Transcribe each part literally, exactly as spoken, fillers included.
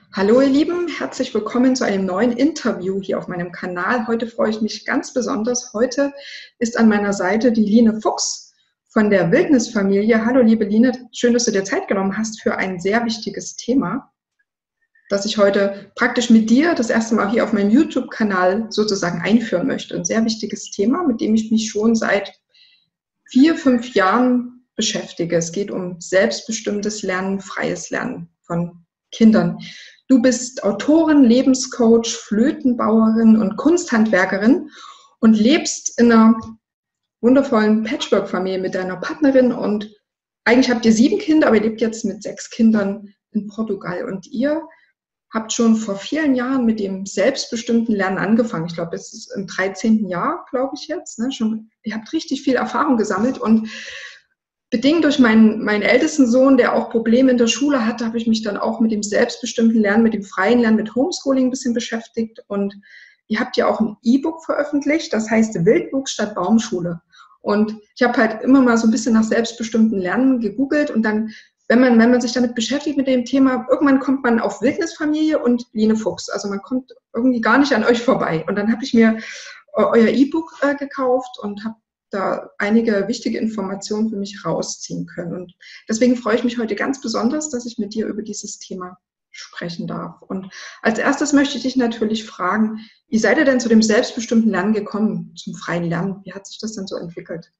Hallo ihr Lieben, herzlich willkommen zu einem neuen Interview hier auf meinem Kanal. Heute freue ich mich ganz besonders. Heute ist an meiner Seite die Line Fuchs von der Wildnisfamilie. Hallo liebe Line, schön, dass du dir Zeit genommen hast für ein sehr wichtiges Thema, das ich heute praktisch mit dir das erste Mal hier auf meinem YouTube-Kanal sozusagen einführen möchte. Ein sehr wichtiges Thema, mit dem ich mich schon seit vier, fünf Jahren beschäftige. Es geht um selbstbestimmtes Lernen, freies Lernen von Kindern. Du bist Autorin, Lebenscoach, Flötenbauerin und Kunsthandwerkerin und lebst in einer wundervollen Patchwork-Familie mit deiner Partnerin und eigentlich habt ihr sieben Kinder, aber ihr lebt jetzt mit sechs Kindern in Portugal und ihr habt schon vor vielen Jahren mit dem selbstbestimmten Lernen angefangen. Ich glaube, es ist im dreizehnten Jahr, glaube ich jetzt. Ne? Schon, ihr habt richtig viel Erfahrung gesammelt und bedingt durch meinen, meinen ältesten Sohn, der auch Probleme in der Schule hatte, habe ich mich dann auch mit dem selbstbestimmten Lernen, mit dem freien Lernen, mit Homeschooling ein bisschen beschäftigt. Und ihr habt ja auch ein E-Book veröffentlicht, das heißt Wildwuchs statt Baumschule. Und ich habe halt immer mal so ein bisschen nach selbstbestimmten Lernen gegoogelt und dann, wenn man, wenn man sich damit beschäftigt mit dem Thema, irgendwann kommt man auf Wildnisfamilie und Line Fuchs. Also man kommt irgendwie gar nicht an euch vorbei. Und dann habe ich mir euer E-Book äh, gekauft und habe da einige wichtige Informationen für mich rausziehen können. Und deswegen freue ich mich heute ganz besonders, dass ich mit dir über dieses Thema sprechen darf. Und als erstes möchte ich dich natürlich fragen, wie seid ihr denn zu dem selbstbestimmten Lernen gekommen, zum freien Lernen? Wie hat sich das denn so entwickelt?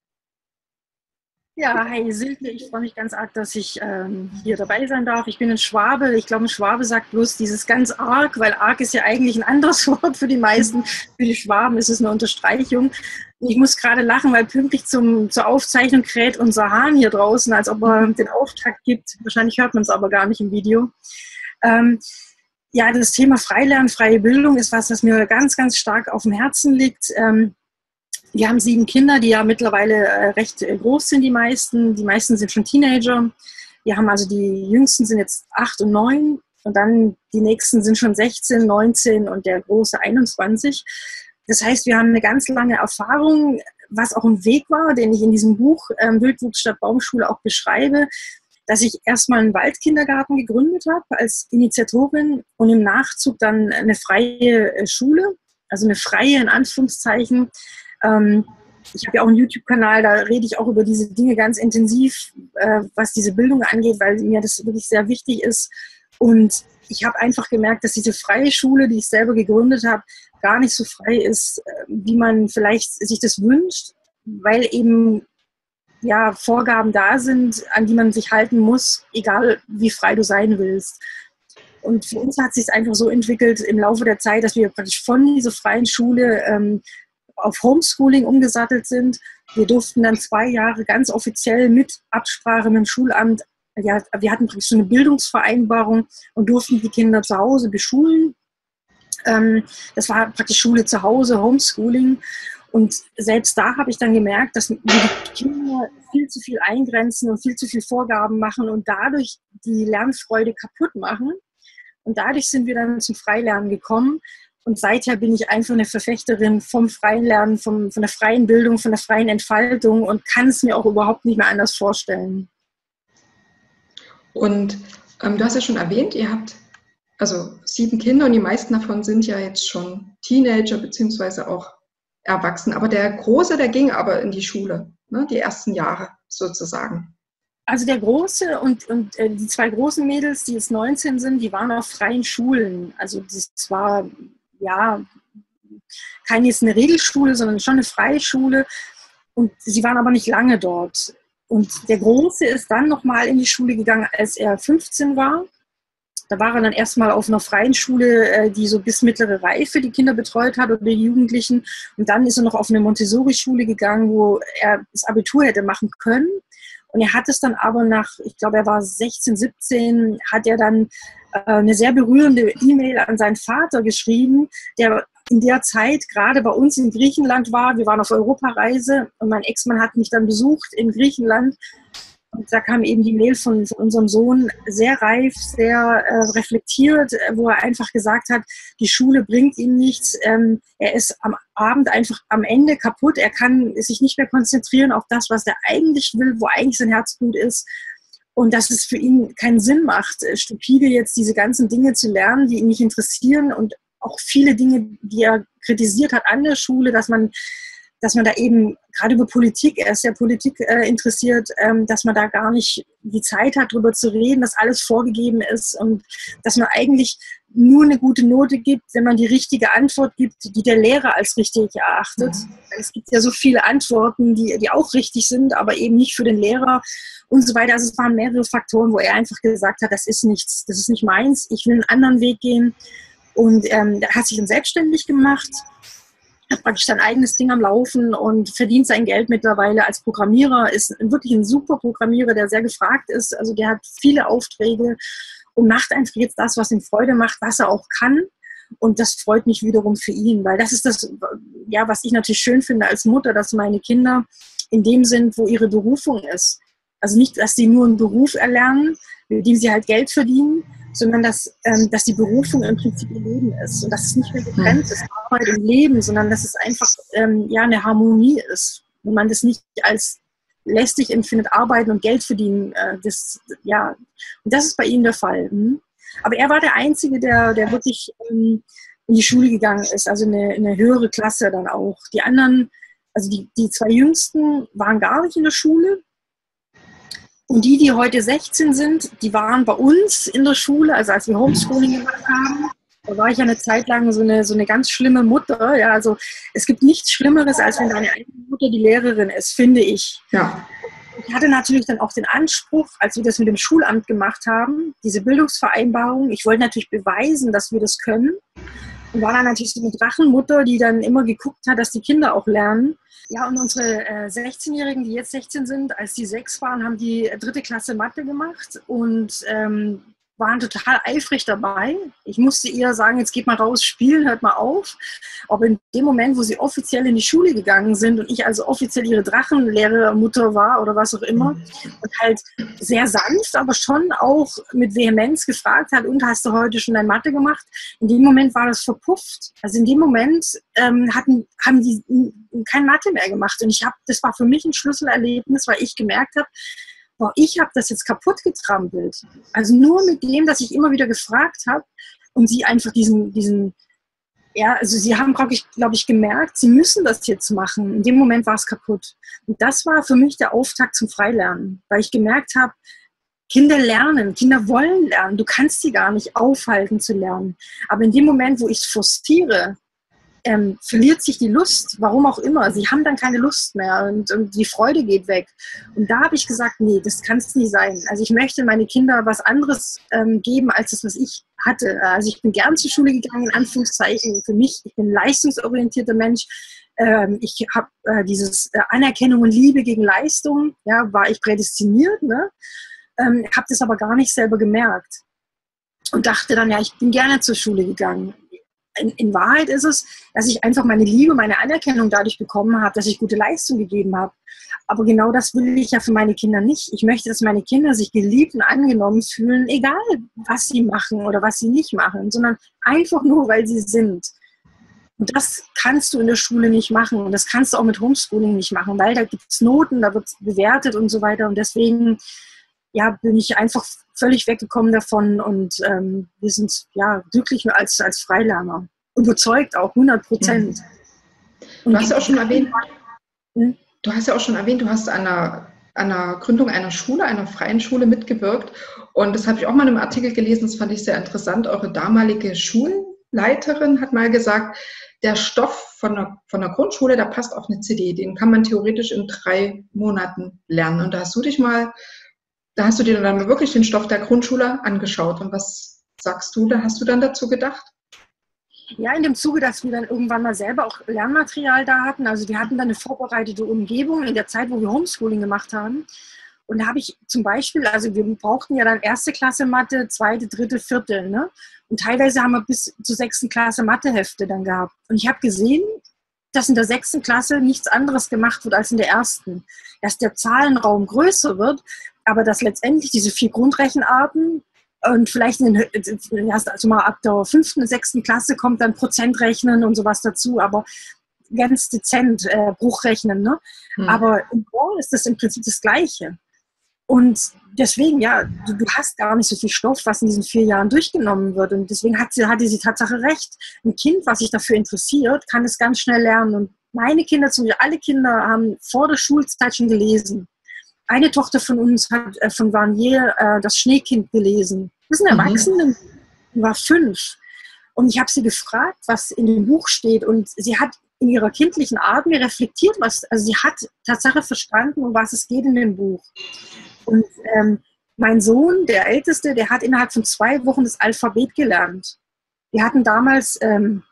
Ja, hi Silke, ich freue mich ganz arg, dass ich ähm, hier dabei sein darf. Ich bin ein Schwabe. Ich glaube, ein Schwabe sagt bloß dieses ganz arg, weil arg ist ja eigentlich ein anderes Wort für die meisten. Für die Schwaben ist es eine Unterstreichung. Ich muss gerade lachen, weil pünktlich zum, zur Aufzeichnung kräht unser Hahn hier draußen, als ob er den Auftakt gibt. Wahrscheinlich hört man es aber gar nicht im Video. Ähm, ja, das Thema Freilernen, freie Bildung ist was, das mir ganz, ganz stark auf dem Herzen liegt. Ähm, Wir haben sieben Kinder, die ja mittlerweile recht groß sind, die meisten. Die meisten sind schon Teenager. Wir haben also die Jüngsten sind jetzt acht und neun und dann die nächsten sind schon sechzehn, neunzehn und der große einundzwanzig. Das heißt, wir haben eine ganz lange Erfahrung, was auch ein Weg war, den ich in diesem Buch ähm, Wildwuchs statt Baumschule auch beschreibe, dass ich erstmal einen Waldkindergarten gegründet habe als Initiatorin und im Nachzug dann eine freie Schule, also eine freie in Anführungszeichen. Ich habe ja auch einen YouTube-Kanal, da rede ich auch über diese Dinge ganz intensiv, was diese Bildung angeht, weil mir das wirklich sehr wichtig ist. Und ich habe einfach gemerkt, dass diese freie Schule, die ich selber gegründet habe, gar nicht so frei ist, wie man vielleicht sich das wünscht, weil eben ja, Vorgaben da sind, an die man sich halten muss, egal wie frei du sein willst. Und für uns hat es sich einfach so entwickelt im Laufe der Zeit, dass wir praktisch von dieser freien Schule ähm, auf Homeschooling umgesattelt sind. Wir durften dann zwei Jahre ganz offiziell mit Absprache mit dem Schulamt, ja, wir hatten praktisch so eine Bildungsvereinbarung und durften die Kinder zu Hause beschulen. Ähm, das war praktisch Schule zu Hause, Homeschooling. Und selbst da habe ich dann gemerkt, dass wir die Kinder viel zu viel eingrenzen und viel zu viel Vorgaben machen und dadurch die Lernfreude kaputt machen. Und dadurch sind wir dann zum Freilernen gekommen. Und seither bin ich einfach eine Verfechterin vom freien Lernen, vom, von der freien Bildung, von der freien Entfaltung und kann es mir auch überhaupt nicht mehr anders vorstellen. Und ähm, du hast ja schon erwähnt, ihr habt also sieben Kinder und die meisten davon sind ja jetzt schon Teenager beziehungsweise auch erwachsen. Aber der Große, der ging aber in die Schule, ne, die ersten Jahre sozusagen. Also der Große und, und äh, die zwei großen Mädels, die jetzt neunzehn sind, die waren auf freien Schulen. Also das war ja keine jetzt eine Regelschule, sondern schon eine freie Schule. Und sie waren aber nicht lange dort. Und der Große ist dann nochmal in die Schule gegangen, als er fünfzehn war. Da war er dann erstmal auf einer freien Schule, die so bis mittlere Reife die Kinder betreut hat oder die Jugendlichen. Und dann ist er noch auf eine Montessori-Schule gegangen, wo er das Abitur hätte machen können. Und er hat es dann aber nach, ich glaube, er war sechzehn, siebzehn, hat er dann äh, eine sehr berührende E-Mail an seinen Vater geschrieben, der in der Zeit gerade bei uns in Griechenland war. Wir waren auf Europareise und mein Ex-Mann hat mich dann besucht in Griechenland. Und da kam eben die Mail von, von unserem Sohn, sehr reif, sehr äh, reflektiert, wo er einfach gesagt hat, die Schule bringt ihm nichts. Ähm, er ist am Abend einfach am Ende kaputt. Er kann sich nicht mehr konzentrieren auf das, was er eigentlich will, wo eigentlich sein Herzblut ist. Und dass es für ihn keinen Sinn macht, stupide jetzt diese ganzen Dinge zu lernen, die ihn nicht interessieren und auch viele Dinge, die er kritisiert hat an der Schule, dass man, dass man da eben gerade über Politik, er ist ja Politik äh, interessiert, ähm, dass man da gar nicht die Zeit hat, darüber zu reden, dass alles vorgegeben ist und dass man eigentlich nur eine gute Note gibt, wenn man die richtige Antwort gibt, die der Lehrer als richtig erachtet. Mhm. Es gibt ja so viele Antworten, die, die auch richtig sind, aber eben nicht für den Lehrer und so weiter. Also es waren mehrere Faktoren, wo er einfach gesagt hat, das ist nichts, das ist nicht meins, ich will einen anderen Weg gehen. Und ähm, er hat sich dann selbstständig gemacht, hat praktisch sein eigenes Ding am Laufen und verdient sein Geld mittlerweile als Programmierer, ist wirklich ein super Programmierer, der sehr gefragt ist. Also der hat viele Aufträge und macht einfach jetzt das, was ihm Freude macht, was er auch kann. Und das freut mich wiederum für ihn, weil das ist das, ja, was ich natürlich schön finde als Mutter, dass meine Kinder in dem sind, wo ihre Berufung ist. Also nicht, dass sie nur einen Beruf erlernen, mit dem sie halt Geld verdienen, sondern dass, ähm, dass die Berufung im Prinzip ihr Leben ist und dass es nicht mehr getrennt ist, Arbeit und Leben, sondern dass es einfach ähm, ja, eine Harmonie ist. Wenn man das nicht als lästig empfindet, arbeiten und Geld verdienen, äh, das, ja, und das ist bei ihm der Fall. Hm? Aber er war der Einzige, der, der wirklich ähm, in die Schule gegangen ist, also in eine, in eine höhere Klasse dann auch. Die anderen, also die, die zwei Jüngsten waren gar nicht in der Schule. Und die, die heute sechzehn sind, die waren bei uns in der Schule, also als wir Homeschooling gemacht haben, da war ich ja eine Zeit lang so eine, so eine ganz schlimme Mutter. Ja, also es gibt nichts Schlimmeres, als wenn deine eigene Mutter die Lehrerin ist, finde ich. Ja. Ich hatte natürlich dann auch den Anspruch, als wir das mit dem Schulamt gemacht haben, diese Bildungsvereinbarung, ich wollte natürlich beweisen, dass wir das können. Und war dann natürlich so eine Drachenmutter, die dann immer geguckt hat, dass die Kinder auch lernen. Ja, und unsere äh, sechzehnjährigen, die jetzt sechzehn sind, als die sechs waren, haben die dritte Klasse Mathe gemacht und ähm, waren total eifrig dabei. Ich musste ihr sagen, jetzt geht mal raus, spielen, hört mal auf. Aber in dem Moment, wo sie offiziell in die Schule gegangen sind und ich also offiziell ihre Drachenlehrermutter war oder was auch immer und halt sehr sanft, aber schon auch mit Vehemenz gefragt hat, und hast du heute schon dein Mathe gemacht? In dem Moment war das verpufft. Also in dem Moment ähm, hatten, haben die kein Mathe mehr gemacht. Und ich habe, das war für mich ein Schlüsselerlebnis, weil ich gemerkt habe, boah, ich habe das jetzt kaputt getrampelt. Also nur mit dem, dass ich immer wieder gefragt habe und sie einfach diesen, diesen, ja, also sie haben, glaube ich, glaub ich, gemerkt, sie müssen das jetzt machen. In dem Moment war es kaputt. Und das war für mich der Auftakt zum Freilernen, weil ich gemerkt habe, Kinder lernen, Kinder wollen lernen. Du kannst sie gar nicht aufhalten zu lernen. Aber in dem Moment, wo ich es forciere, Ähm, verliert sich die Lust, warum auch immer. Sie haben dann keine Lust mehr und, und die Freude geht weg. Und da habe ich gesagt, nee, das kann es nicht sein. Also ich möchte meine Kinder was anderes ähm, geben, als das, was ich hatte. Also ich bin gern zur Schule gegangen, in Anführungszeichen. Für mich, ich bin ein leistungsorientierter Mensch. Ähm, ich habe äh, dieses äh, Anerkennung und Liebe gegen Leistung, ja, war ich prädestiniert, ne? Ähm, habe das aber gar nicht selber gemerkt. Und dachte dann, ja, ich bin gerne zur Schule gegangen. In, in Wahrheit ist es, dass ich einfach meine Liebe, meine Anerkennung dadurch bekommen habe, dass ich gute Leistung gegeben habe. Aber genau das will ich ja für meine Kinder nicht. Ich möchte, dass meine Kinder sich geliebt und angenommen fühlen, egal was sie machen oder was sie nicht machen, sondern einfach nur, weil sie sind. Und das kannst du in der Schule nicht machen. Und das kannst du auch mit Homeschooling nicht machen, weil da gibt es Noten, da wird es bewertet und so weiter. Und deswegen ja, bin ich einfach völlig weggekommen davon und ähm, wir sind ja glücklich als, als Freilerner. Überzeugt auch, hundert Prozent. Du hast ja auch schon erwähnt, hm? du hast ja auch schon erwähnt, du hast an der, an der Gründung einer Schule, einer freien Schule mitgewirkt. Und das habe ich auch mal in einem Artikel gelesen, das fand ich sehr interessant. Eure damalige Schulleiterin hat mal gesagt, der Stoff von der, von der Grundschule, der passt auf eine C D. Den kann man theoretisch in drei Monaten lernen. Und da hast du dich mal Da hast du dir dann wirklich den Stoff der Grundschule angeschaut. Und was sagst du, da hast du dann dazu gedacht? Ja, in dem Zuge, dass wir dann irgendwann mal selber auch Lernmaterial da hatten. Also wir hatten dann eine vorbereitete Umgebung in der Zeit, wo wir Homeschooling gemacht haben. Und da habe ich zum Beispiel, also wir brauchten ja dann erste Klasse Mathe, zweite, dritte, vierte. Ne? Und teilweise haben wir bis zur sechsten Klasse Mathehefte dann gehabt. Und ich habe gesehen, dass in der sechsten Klasse nichts anderes gemacht wird als in der ersten. Dass der Zahlenraum größer wird, aber dass letztendlich diese vier Grundrechenarten und vielleicht in den, also mal ab der fünften, sechsten Klasse kommt dann Prozentrechnen und sowas dazu, aber ganz dezent äh, Bruchrechnen. Ne? Hm. Aber im Chor ist das im Prinzip das Gleiche. Und deswegen, ja, du, du hast gar nicht so viel Stoff, was in diesen vier Jahren durchgenommen wird. Und deswegen hat sie, hatte sie Tatsache recht. Ein Kind, was sich dafür interessiert, kann es ganz schnell lernen. Und meine Kinder, zum Beispiel alle Kinder, haben vor der Schulzeit schon gelesen. Eine Tochter von uns hat äh, von Vanier äh, das Schneekind gelesen. Das ist eine Erwachsene, mhm. die war fünf. Und ich habe sie gefragt, was in dem Buch steht. Und sie hat in ihrer kindlichen Art mir reflektiert, was, also sie hat Tatsache verstanden, um was es geht in dem Buch. Und ähm, mein Sohn, der Älteste, der hat innerhalb von zwei Wochen das Alphabet gelernt. Wir hatten damals ähm,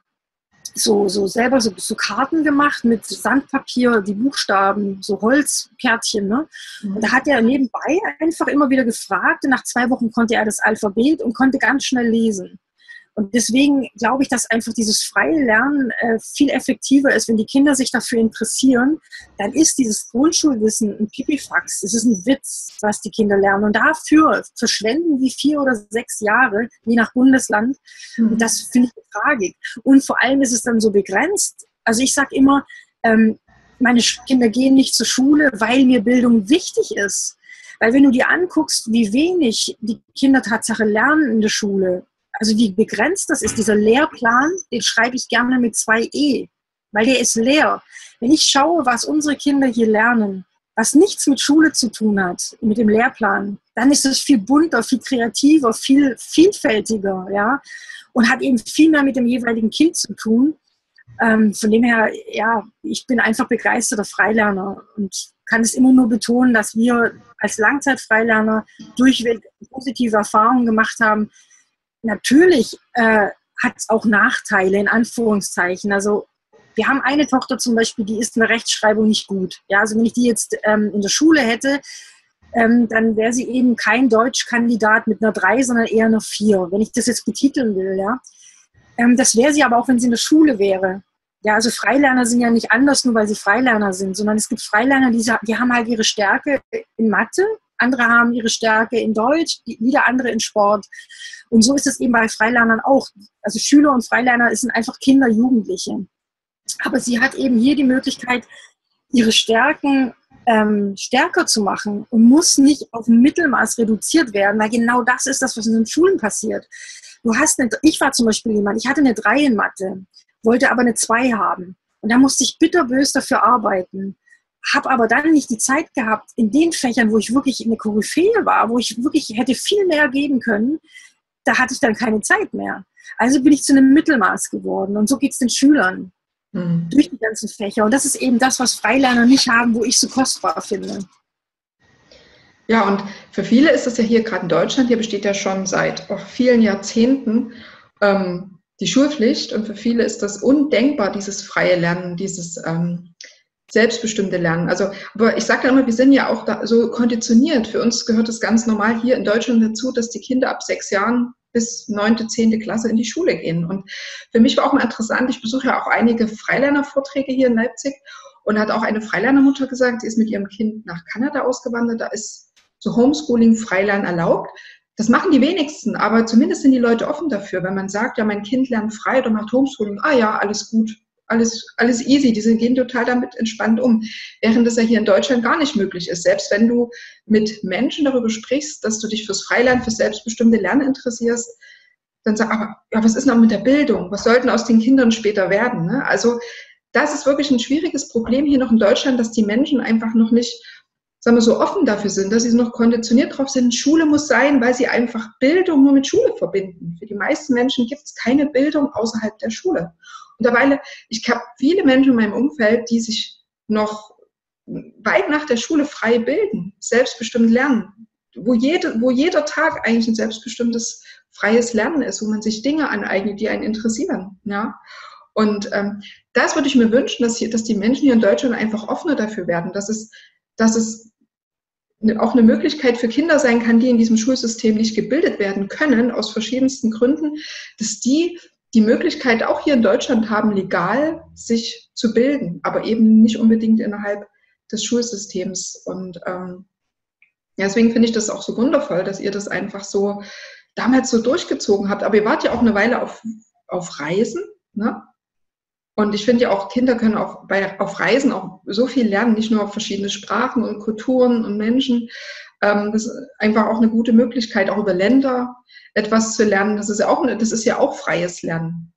so, so selber so, so Karten gemacht mit Sandpapier, die Buchstaben, so Holzkärtchen. Ne? Und da hat er nebenbei einfach immer wieder gefragt. Und nach zwei Wochen konnte er das Alphabet und konnte ganz schnell lesen. Und deswegen glaube ich, dass einfach dieses freie Lernen äh, viel effektiver ist. Wenn die Kinder sich dafür interessieren, dann ist dieses Grundschulwissen ein Pipifax. Es ist ein Witz, was die Kinder lernen. Und dafür verschwenden die vier oder sechs Jahre, je nach Bundesland. Mhm. Und das finde ich tragisch. Und vor allem ist es dann so begrenzt. Also ich sage immer, ähm, meine Kinder gehen nicht zur Schule, weil mir Bildung wichtig ist. Weil wenn du dir anguckst, wie wenig die Kinder Tatsache lernen in der Schule, also wie begrenzt das ist, dieser Lehrplan, den schreibe ich gerne mit zwei E, weil der ist leer. Wenn ich schaue, was unsere Kinder hier lernen, was nichts mit Schule zu tun hat, mit dem Lehrplan, dann ist es viel bunter, viel kreativer, viel vielfältiger, ja, und hat eben viel mehr mit dem jeweiligen Kind zu tun. Ähm, von dem her, ja, ich bin einfach begeisterter Freilerner und kann es immer nur betonen, dass wir als Langzeitfreilerner durchweg positive Erfahrungen gemacht haben. Natürlich äh, hat es auch Nachteile, in Anführungszeichen. Also wir haben eine Tochter zum Beispiel, die ist in der Rechtschreibung nicht gut. Ja, also wenn ich die jetzt ähm, in der Schule hätte, ähm, dann wäre sie eben kein Deutschkandidat mit einer drei, sondern eher einer vier, wenn ich das jetzt betiteln will. Ja, ähm, das wäre sie aber auch, wenn sie in der Schule wäre. Ja, also Freilerner sind ja nicht anders, nur weil sie Freilerner sind, sondern es gibt Freilerner, die, die haben halt ihre Stärke in Mathe, andere haben ihre Stärke in Deutsch, wieder andere in Sport. Und so ist es eben bei Freilernern auch. Also Schüler und Freilerner sind einfach Kinder, Jugendliche. Aber sie hat eben hier die Möglichkeit, ihre Stärken ähm, stärker zu machen und muss nicht auf ein Mittelmaß reduziert werden, weil genau das ist das, was in den Schulen passiert. Du hast eine, ich war zum Beispiel jemand, ich hatte eine drei in Mathe, wollte aber eine zwei haben. Und da musste ich bitterbös dafür arbeiten. Habe aber dann nicht die Zeit gehabt, in den Fächern, wo ich wirklich eine Koryphäe war, wo ich wirklich hätte viel mehr geben können, da hatte ich dann keine Zeit mehr. Also bin ich zu einem Mittelmaß geworden. Und so geht es den Schülern mhm. durch die ganzen Fächer. Und das ist eben das, was Freilerner nicht haben, wo ich so kostbar finde. Ja, und für viele ist es ja hier, gerade in Deutschland, hier besteht ja schon seit auch vielen Jahrzehnten ähm, die Schulpflicht. Und für viele ist das undenkbar, dieses freie Lernen, dieses ähm, selbstbestimmte Lernen. Also, aber ich sage ja immer, wir sind ja auch da so konditioniert. Für uns gehört es ganz normal hier in Deutschland dazu, dass die Kinder ab sechs Jahren bis neunte, zehnte Klasse in die Schule gehen. Und für mich war auch mal interessant, ich besuche ja auch einige Freilernervorträge hier in Leipzig und hat auch eine Freilernermutter gesagt, sie ist mit ihrem Kind nach Kanada ausgewandert, da ist so Homeschooling, Freilernen erlaubt. Das machen die wenigsten, aber zumindest sind die Leute offen dafür, wenn man sagt, ja, mein Kind lernt frei oder macht Homeschooling, ah ja, alles gut. Alles, alles easy, die gehen total damit entspannt um, während das ja hier in Deutschland gar nicht möglich ist. Selbst wenn du mit Menschen darüber sprichst, dass du dich fürs Freilernen, fürs selbstbestimmte Lernen interessierst, dann sag, aber ja, was ist denn auch mit der Bildung? Was sollten aus den Kindern später werden? Ne? Also das ist wirklich ein schwieriges Problem hier noch in Deutschland, dass die Menschen einfach noch nicht, sagen wir, so offen dafür sind, dass sie noch konditioniert drauf sind. Schule muss sein, weil sie einfach Bildung nur mit Schule verbinden. Für die meisten Menschen gibt es keine Bildung außerhalb der Schule. Und derweil, ich habe viele Menschen in meinem Umfeld, die sich noch weit nach der Schule frei bilden, selbstbestimmt lernen, wo, jede, wo jeder Tag eigentlich ein selbstbestimmtes freies Lernen ist, wo man sich Dinge aneignet, die einen interessieren. Ja? Und ähm, das würde ich mir wünschen, dass, hier, dass die Menschen hier in Deutschland einfach offener dafür werden, dass es, dass es auch eine Möglichkeit für Kinder sein kann, die in diesem Schulsystem nicht gebildet werden können, aus verschiedensten Gründen, dass die die Möglichkeit auch hier in Deutschland haben, legal sich zu bilden, aber eben nicht unbedingt innerhalb des Schulsystems. Und ähm, ja, deswegen finde ich das auch so wundervoll, dass ihr das einfach so damals so durchgezogen habt. Aber ihr wart ja auch eine Weile auf, auf Reisen, ne? Und ich finde ja auch, Kinder können auch bei, auf Reisen auch so viel lernen, nicht nur auf verschiedene Sprachen und Kulturen und Menschen. Ähm, das ist einfach auch eine gute Möglichkeit, auch über Länder etwas zu lernen. Das ist ja auch, das ist ja auch freies Lernen.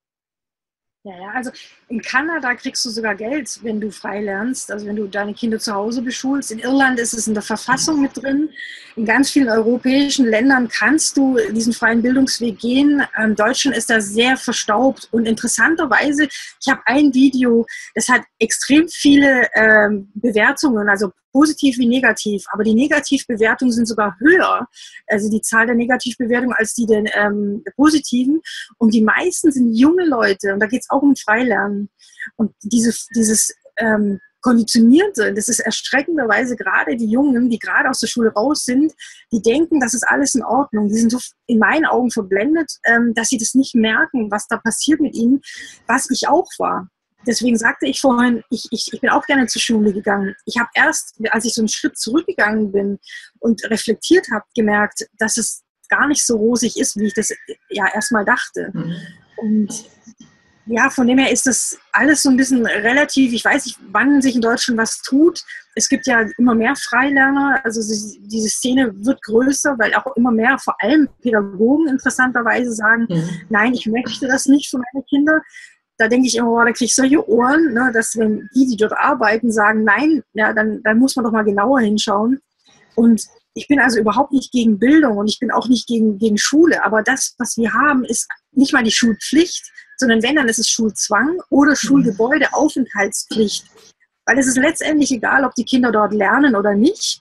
Ja, ja, also in Kanada kriegst du sogar Geld, wenn du frei lernst, also wenn du deine Kinder zu Hause beschulst. In Irland ist es in der Verfassung mit drin. In ganz vielen europäischen Ländern kannst du diesen freien Bildungsweg gehen. In Deutschland ist da sehr verstaubt. Und interessanterweise, ich habe ein Video, das hat extrem viele ähm, Bewertungen, also positiv wie negativ. Aber die Negativbewertungen sind sogar höher, also die Zahl der Negativbewertungen als die der ähm, positiven. Und die meisten sind junge Leute. Und da geht es auch um Freilernen. Und diese, dieses ähm, Konditionierte, das ist erschreckenderweise gerade die Jungen, die gerade aus der Schule raus sind, die denken, das ist alles in Ordnung. Die sind so in meinen Augen verblendet, ähm, dass sie das nicht merken, was da passiert mit ihnen, was ich auch war. Deswegen sagte ich vorhin, ich, ich, ich bin auch gerne zur Schule gegangen. Ich habe erst, als ich so einen Schritt zurückgegangen bin und reflektiert habe, gemerkt, dass es gar nicht so rosig ist, wie ich das ja erstmal dachte. Mhm. Und ja, von dem her ist das alles so ein bisschen relativ, ich weiß nicht, wann sich in Deutschland was tut. Es gibt ja immer mehr Freilerner, also diese Szene wird größer, weil auch immer mehr, vor allem Pädagogen interessanterweise sagen, mhm. nein, ich möchte das nicht für meine Kinder. Da denke ich immer, oh, da kriege ich solche Ohren, ne, dass wenn die, die dort arbeiten, sagen, nein, ja, dann, dann muss man doch mal genauer hinschauen. Und ich bin also überhaupt nicht gegen Bildung und ich bin auch nicht gegen, gegen Schule. Aber das, was wir haben, ist nicht mal die Schulpflicht, sondern wenn, dann ist es Schulzwang oder Schulgebäudeaufenthaltspflicht. Weil es ist letztendlich egal, ob die Kinder dort lernen oder nicht.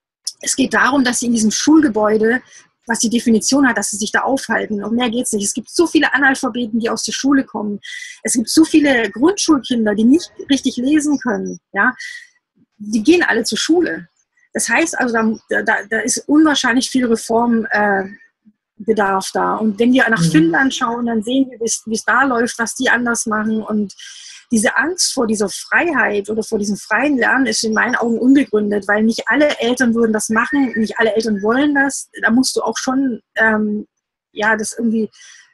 Es geht darum, dass sie in diesem Schulgebäude, was die Definition hat, dass sie sich da aufhalten. Und mehr geht's nicht. Es gibt so viele Analphabeten, die aus der Schule kommen. Es gibt so viele Grundschulkinder, die nicht richtig lesen können. Ja, die gehen alle zur Schule. Das heißt also, da, da, da ist unwahrscheinlich viel Reformbedarf äh, da. Und wenn wir nach mhm. Finnland schauen, dann sehen wir, wie es da läuft, was die anders machen. Und diese Angst vor dieser Freiheit oder vor diesem freien Lernen ist in meinen Augen unbegründet, weil nicht alle Eltern würden das machen, nicht alle Eltern wollen das. Da musst du auch schon ähm, ja, das irgendwie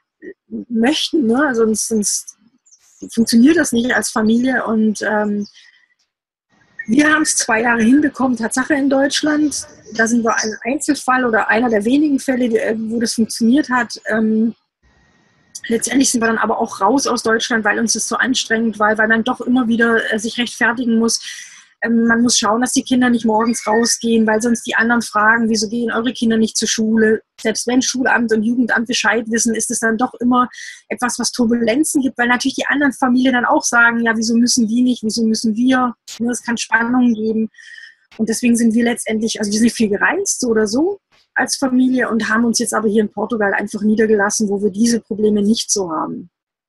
möchten, ne? sonst, sonst funktioniert das nicht als Familie. Und ähm, wir haben es zwei Jahre hinbekommen, Tatsache in Deutschland. Da sind wir ein Einzelfall oder einer der wenigen Fälle, wo das funktioniert hat. Ähm, Letztendlich sind wir dann aber auch raus aus Deutschland, weil uns das so anstrengend war, weil man doch immer wieder äh, sich rechtfertigen muss. Ähm, man muss schauen, dass die Kinder nicht morgens rausgehen, weil sonst die anderen fragen, wieso gehen eure Kinder nicht zur Schule? Selbst wenn Schulamt und Jugendamt Bescheid wissen, ist es dann doch immer etwas, was Turbulenzen gibt, weil natürlich die anderen Familien dann auch sagen, ja, wieso müssen die nicht, wieso müssen wir? Es kann Spannungen geben. Und deswegen sind wir letztendlich, also wir sind viel gereist, so oder so, als Familie und haben uns jetzt aber hier in Portugal einfach niedergelassen, wo wir diese Probleme nicht so haben.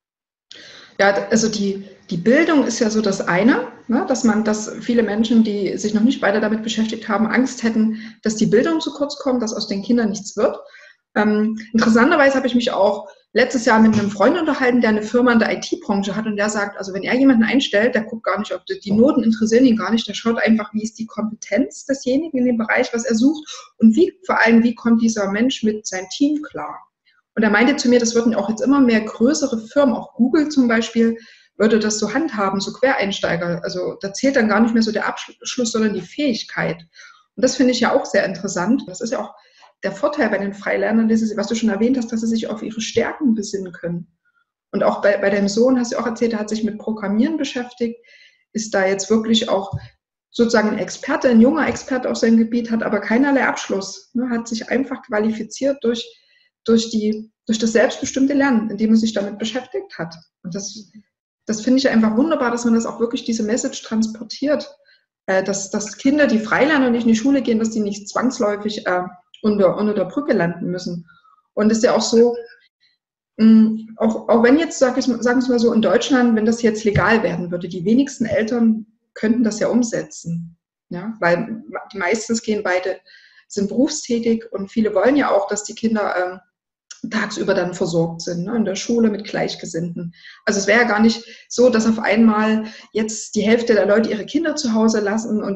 Ja, also die, die Bildung ist ja so das eine, ne, dass man, dass viele Menschen, die sich noch nicht weiter damit beschäftigt haben, Angst hätten, dass die Bildung zu kurz kommt, dass aus den Kindern nichts wird. Ähm, interessanterweise habe ich mich auch letztes Jahr mit einem Freund unterhalten, der eine Firma in der I T-Branche hat und der sagt, also wenn er jemanden einstellt, der guckt gar nicht, ob die, die Noten interessieren ihn gar nicht, der schaut einfach, wie ist die Kompetenz desjenigen in dem Bereich, was er sucht und wie, vor allem, wie kommt dieser Mensch mit seinem Team klar. Und er meinte zu mir, das würden auch jetzt immer mehr größere Firmen, auch Google zum Beispiel, würde das so handhaben, so Quereinsteiger. Also da zählt dann gar nicht mehr so der Abschluss, sondern die Fähigkeit. Und das finde ich ja auch sehr interessant. Das ist ja auch der Vorteil bei den Freilernern, was du schon erwähnt hast, dass sie sich auf ihre Stärken besinnen können. Und auch bei, bei deinem Sohn, hast du auch erzählt, der hat sich mit Programmieren beschäftigt, ist da jetzt wirklich auch sozusagen ein Experte, ein junger Experte auf seinem Gebiet, hat aber keinerlei Abschluss, ne, hat sich einfach qualifiziert durch, durch, die, durch das selbstbestimmte Lernen, indem er sich damit beschäftigt hat. Und das, das finde ich einfach wunderbar, dass man das auch wirklich diese Message transportiert, äh, dass, dass Kinder, die Freilerner und nicht in die Schule gehen, dass die nicht zwangsläufig äh, unter, unter der Brücke landen müssen. Und es ist ja auch so, mh, auch, auch wenn jetzt, sag ich, sagen wir es mal so, in Deutschland, wenn das jetzt legal werden würde, die wenigsten Eltern könnten das ja umsetzen. Ja? Weil die meistens gehen beide, sind berufstätig und viele wollen ja auch, dass die Kinder äh, tagsüber dann versorgt sind, ne? In der Schule mit Gleichgesinnten. Also es wäre ja gar nicht so, dass auf einmal jetzt die Hälfte der Leute ihre Kinder zu Hause lassen und die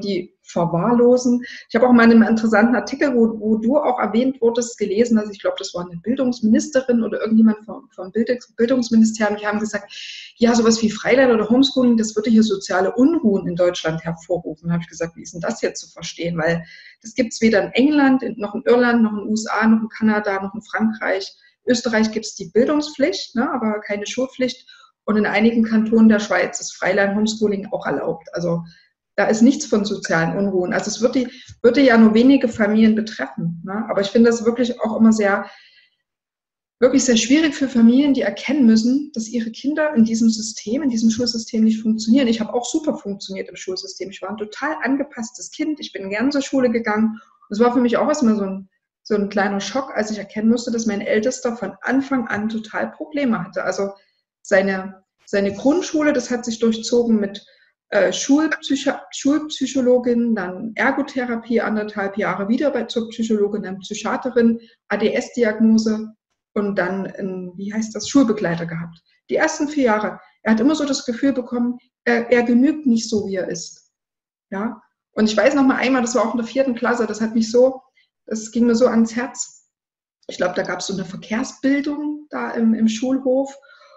verwahrlosen. Ich habe auch mal in einem interessanten Artikel, wo, wo du auch erwähnt wurdest, gelesen, also ich glaube, das war eine Bildungsministerin oder irgendjemand vom, vom Bildungsministerium, die haben gesagt, ja, sowas wie Freilein oder Homeschooling, das würde hier soziale Unruhen in Deutschland hervorrufen. Da habe ich gesagt, wie ist denn das jetzt zu verstehen? Weil das gibt es weder in England, noch in Irland, noch in den U S A, noch in Kanada, noch in Frankreich. Österreich gibt es die Bildungspflicht, ne, aber keine Schulpflicht. Und in einigen Kantonen der Schweiz ist Freilein Homeschooling auch erlaubt. Also da ist nichts von sozialen Unruhen. Also es würde, würde ja nur wenige Familien betreffen. Ne? Aber ich finde das wirklich auch immer sehr, wirklich sehr schwierig für Familien, die erkennen müssen, dass ihre Kinder in diesem System, in diesem Schulsystem nicht funktionieren. Ich habe auch super funktioniert im Schulsystem. Ich war ein total angepasstes Kind. Ich bin gern zur Schule gegangen. Es war für mich auch erstmal so ein, so ein kleiner Schock, als ich erkennen musste, dass mein Ältester von Anfang an total Probleme hatte. Also seine, seine Grundschule, das hat sich durchzogen mit Äh, Schulpsycho Schulpsychologin, dann Ergotherapie, anderthalb Jahre wieder bei, zur Psychologin, dann Psychiaterin, A D S-Diagnose und dann, ein, wie heißt das, Schulbegleiter gehabt. Die ersten vier Jahre. Er hat immer so das Gefühl bekommen, er, er genügt nicht so, wie er ist. Ja? Und ich weiß noch mal einmal, das war auch in der vierten Klasse, das hat mich so, das ging mir so ans Herz. Ich glaube, da gab es so eine Verkehrsbildung da im, im Schulhof.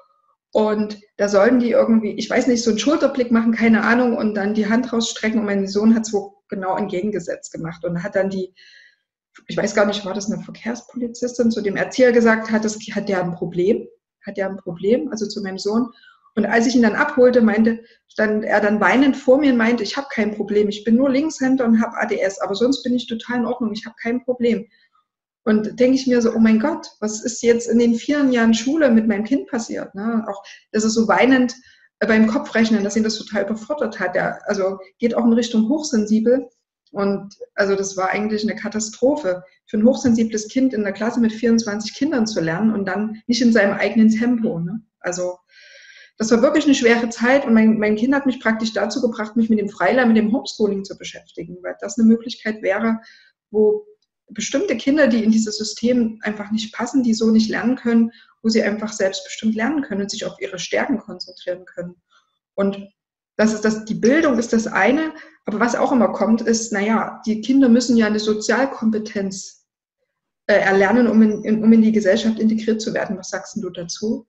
Und da sollten die irgendwie, ich weiß nicht, so einen Schulterblick machen, keine Ahnung, und dann die Hand rausstrecken. Und mein Sohn hat es wohl genau entgegengesetzt gemacht. Und hat dann die, ich weiß gar nicht, war das eine Verkehrspolizistin, zu dem Erzieher gesagt hat, das, hat der ein Problem? Hat der ein Problem? Also zu meinem Sohn. Und als ich ihn dann abholte, meinte, stand er dann weinend vor mir und meinte, ich habe kein Problem, ich bin nur Linkshänder und habe A D S, aber sonst bin ich total in Ordnung, ich habe kein Problem. Und denke ich mir so, oh mein Gott, was ist jetzt in den vielen Jahren Schule mit meinem Kind passiert? Ne? Auch, dass es so weinend beim Kopfrechnen, dass ihn das total überfordert hat. Der, also geht auch in Richtung hochsensibel. Und also das war eigentlich eine Katastrophe, für ein hochsensibles Kind in der Klasse mit vierundzwanzig Kindern zu lernen und dann nicht in seinem eigenen Tempo. Ne? Also das war wirklich eine schwere Zeit und mein, mein Kind hat mich praktisch dazu gebracht, mich mit dem Freilein, mit dem Homeschooling zu beschäftigen, weil das eine Möglichkeit wäre, wo bestimmte Kinder, die in dieses System einfach nicht passen, die so nicht lernen können, wo sie einfach selbstbestimmt lernen können und sich auf ihre Stärken konzentrieren können. Und das ist das, die Bildung ist das eine, aber was auch immer kommt, ist, naja, die Kinder müssen ja eine Sozialkompetenz äh, erlernen, um in, um in die Gesellschaft integriert zu werden. Was sagst du dazu?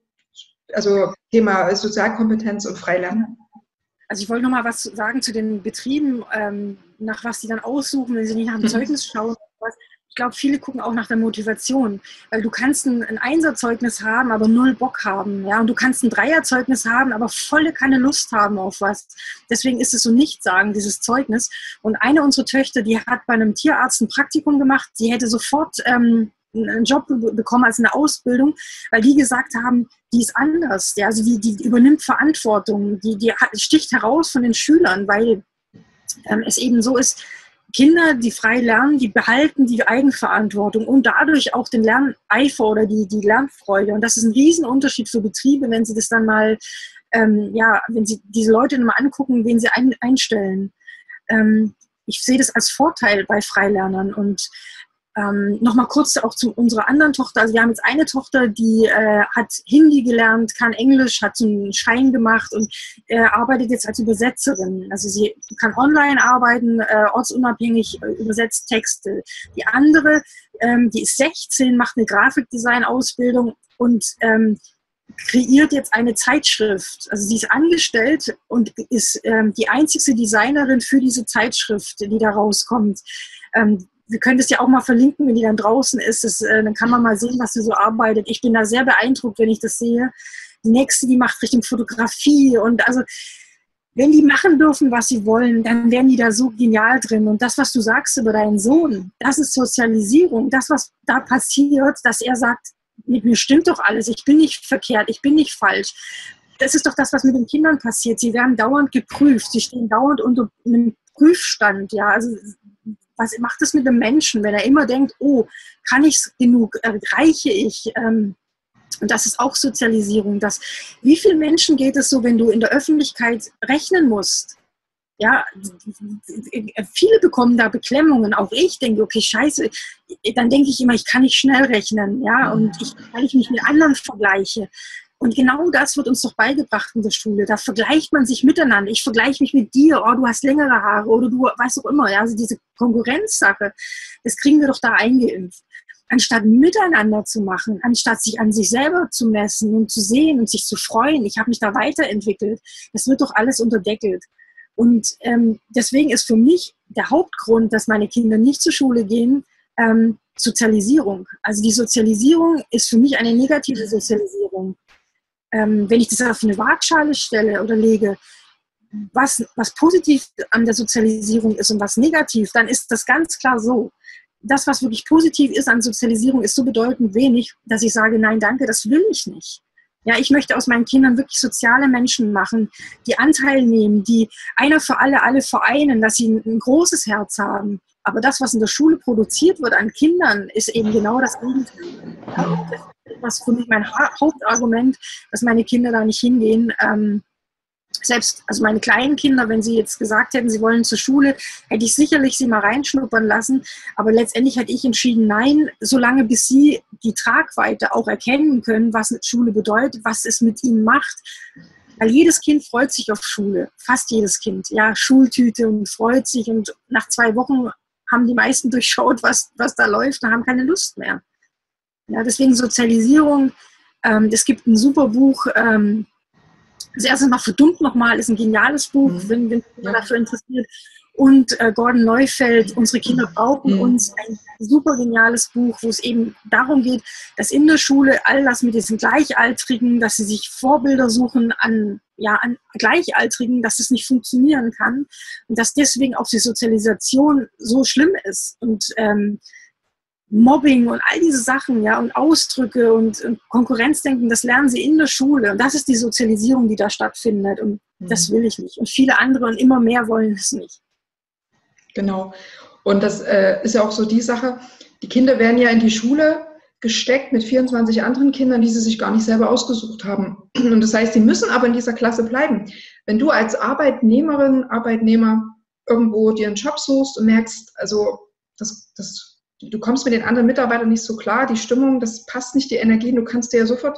Also Thema Sozialkompetenz und Freilernen. Also ich wollte noch mal was sagen zu den Betrieben, ähm, nach was die dann aussuchen, wenn sie nicht nach dem Zeugnis schauen. Ich glaube, viele gucken auch nach der Motivation, weil du kannst ein, ein Einserzeugnis haben, aber null Bock haben, ja, und du kannst ein Dreierzeugnis haben, aber volle keine Lust haben auf was. Deswegen ist es so nichtssagend, dieses Zeugnis. Und eine unserer Töchter, die hat bei einem Tierarzt ein Praktikum gemacht, die hätte sofort ähm, einen Job bekommen als eine Ausbildung, weil die gesagt haben, die ist anders, ja, also die, die übernimmt Verantwortung, die, die sticht heraus von den Schülern, weil ähm, es eben so ist, Kinder, die frei lernen, die behalten die Eigenverantwortung und dadurch auch den Lerneifer oder die, die Lernfreude. Und das ist ein Riesenunterschied für Betriebe, wenn sie das dann mal, ähm, ja, wenn sie diese Leute mal angucken, wen sie ein, einstellen. Ähm, ich sehe das als Vorteil bei Freilernern. Und Ähm, Nochmal kurz auch zu unserer anderen Tochter. Also wir haben jetzt eine Tochter, die äh, hat Hindi gelernt, kann Englisch, hat so einen Schein gemacht und äh, arbeitet jetzt als Übersetzerin. Also sie kann online arbeiten, äh, ortsunabhängig, äh, übersetzt Texte. Die andere, ähm, die ist sechzehn, macht eine Grafikdesign-Ausbildung und ähm, kreiert jetzt eine Zeitschrift. Also sie ist angestellt und ist ähm, die einzige Designerin für diese Zeitschrift, die da rauskommt. Ähm, Wir können das ja auch mal verlinken, wenn die dann draußen ist. Das, äh, dann kann man mal sehen, was sie so arbeitet. Ich bin da sehr beeindruckt, wenn ich das sehe. Die nächste, die macht Richtung Fotografie. Und also, wenn die machen dürfen, was sie wollen, dann werden die da so genial drin. Und das, was du sagst über deinen Sohn, das ist Sozialisierung. Das, was da passiert, dass er sagt, mit mir stimmt doch alles. Ich bin nicht verkehrt, ich bin nicht falsch. Das ist doch das, was mit den Kindern passiert. Sie werden dauernd geprüft. Sie stehen dauernd unter einem Prüfstand. Ja, also was macht es mit einem Menschen, wenn er immer denkt, oh, kann ich es genug, reiche ich? Ähm, und das ist auch Sozialisierung. Das, wie vielen Menschen geht es so, wenn du in der Öffentlichkeit rechnen musst? Ja, viele bekommen da Beklemmungen. Auch ich denke, okay, scheiße, dann denke ich immer, ich kann nicht schnell rechnen. Ja, und ich, weil ich mich mit anderen vergleiche. Und genau das wird uns doch beigebracht in der Schule. Da vergleicht man sich miteinander. Ich vergleiche mich mit dir. Oh, du hast längere Haare oder du weißt auch immer. Ja, also diese Konkurrenzsache, das kriegen wir doch da eingeimpft. Anstatt miteinander zu machen, anstatt sich an sich selber zu messen und zu sehen und sich zu freuen, ich habe mich da weiterentwickelt, das wird doch alles unterdeckelt. Und ähm, deswegen ist für mich der Hauptgrund, dass meine Kinder nicht zur Schule gehen, ähm, Sozialisierung. Also die Sozialisierung ist für mich eine negative Sozialisierung. Ähm, wenn ich das auf eine Waagschale stelle oder lege, was, was positiv an der Sozialisierung ist und was negativ, dann ist das ganz klar so. Das, was wirklich positiv ist an Sozialisierung, ist so bedeutend wenig, dass ich sage, nein, danke, das will ich nicht. Ja, ich möchte aus meinen Kindern wirklich soziale Menschen machen, die Anteil nehmen, die einer für alle, alle vereinen, dass sie ein, ein großes Herz haben. Aber das, was in der Schule produziert wird an Kindern, ist eben genau das Gegenteil. Ja, das ist für mich mein ha- Hauptargument, dass meine Kinder da nicht hingehen. Ähm, Selbst, also meine kleinen Kinder, wenn sie jetzt gesagt hätten, sie wollen zur Schule, hätte ich sicherlich sie mal reinschnuppern lassen. Aber letztendlich hätte ich entschieden, nein, solange bis sie die Tragweite auch erkennen können, was Schule bedeutet, was es mit ihnen macht. Weil jedes Kind freut sich auf Schule, fast jedes Kind. Ja, Schultüte und freut sich. Und nach zwei Wochen haben die meisten durchschaut, was, was da läuft und haben keine Lust mehr. Ja, deswegen Sozialisierung. Ähm, es gibt ein super Buch, ähm, das erste Mal verdummt nochmal ist ein geniales Buch, mhm. wenn, wenn jemand ja. dafür interessiert. Und äh, Gordon Neufeld, Unsere Kinder brauchen mhm. uns, ein super geniales Buch, wo es eben darum geht, dass in der Schule all das mit diesen Gleichaltrigen, dass sie sich Vorbilder suchen an, ja, an Gleichaltrigen, dass es nicht funktionieren kann und dass deswegen auch die Sozialisation so schlimm ist. Und ähm, Mobbing und all diese Sachen, ja, und Ausdrücke und, und Konkurrenzdenken, das lernen sie in der Schule. Und das ist die Sozialisierung, die da stattfindet. Und mhm. das will ich nicht. Und viele andere und immer mehr wollen es nicht. Genau. Und das äh, ist ja auch so die Sache, die Kinder werden ja in die Schule gesteckt mit vierundzwanzig anderen Kindern, die sie sich gar nicht selber ausgesucht haben. Und das heißt, sie müssen aber in dieser Klasse bleiben. Wenn du als Arbeitnehmerin, Arbeitnehmer irgendwo dir einen Job suchst und merkst, also das, das du kommst mit den anderen Mitarbeitern nicht so klar, die Stimmung, das passt nicht, die Energien, du kannst dir ja sofort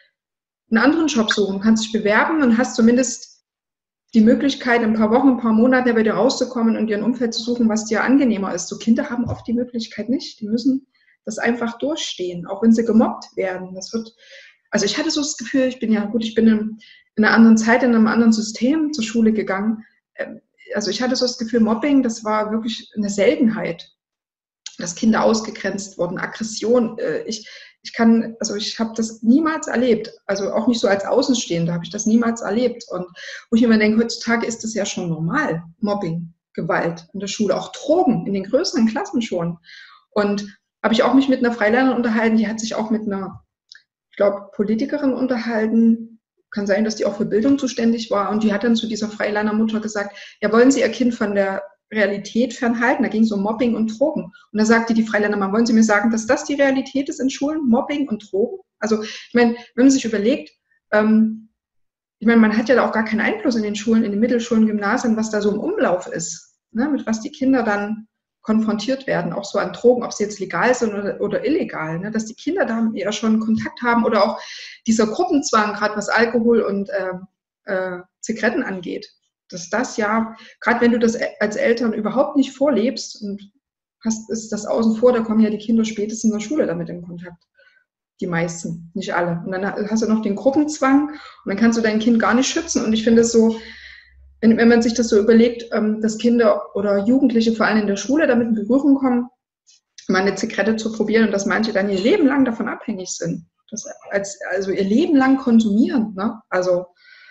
einen anderen Job suchen, kannst dich bewerben und hast zumindest die Möglichkeit, in ein paar Wochen, ein paar Monate bei dir rauszukommen und dir ein Umfeld zu suchen, was dir angenehmer ist. So Kinder haben oft die Möglichkeit nicht, die müssen das einfach durchstehen, auch wenn sie gemobbt werden. Das wird, also ich hatte so das Gefühl, ich bin ja, gut, ich bin in, in einer anderen Zeit, in einem anderen System zur Schule gegangen. Also ich hatte so das Gefühl, Mobbing, das war wirklich eine Seltenheit, dass Kinder ausgegrenzt wurden, Aggression. Ich, ich kann, also ich habe das niemals erlebt, also auch nicht so als Außenstehende habe ich das niemals erlebt. Und wo ich immer denke, heutzutage ist das ja schon normal, Mobbing, Gewalt in der Schule, auch Drogen in den größeren Klassen schon. Und habe ich auch mich mit einer Freilernerin unterhalten, die hat sich auch mit einer, ich glaube, Politikerin unterhalten. Kann sein, dass die auch für Bildung zuständig war. Und die hat dann zu dieser Freilernermutter gesagt, ja, wollen Sie Ihr Kind von der Realität fernhalten? Da ging es um Mobbing und Drogen. Und da sagte die Freilernermann, wollen Sie mir sagen, dass das die Realität ist in Schulen, Mobbing und Drogen? Also ich meine, wenn man sich überlegt, ähm, ich meine, man hat ja da auch gar keinen Einfluss in den Schulen, in den Mittelschulen, Gymnasien, was da so im Umlauf ist, ne? Mit was die Kinder dann konfrontiert werden, auch so an Drogen, ob sie jetzt legal sind oder, oder illegal, ne? Dass die Kinder da eher schon Kontakt haben oder auch dieser Gruppenzwang, gerade was Alkohol und äh, äh, Zigaretten angeht. Dass das ja, gerade wenn du das als Eltern überhaupt nicht vorlebst und hast ist das außen vor, da kommen ja die Kinder spätestens in der Schule damit in Kontakt. Die meisten, nicht alle. Und dann hast du noch den Gruppenzwang und dann kannst du dein Kind gar nicht schützen. Und ich finde es so, wenn, wenn man sich das so überlegt, dass Kinder oder Jugendliche vor allem in der Schule damit in Berührung kommen, mal eine Zigarette zu probieren und dass manche dann ihr Leben lang davon abhängig sind. Das als, also ihr Leben lang konsumieren. Ne? Also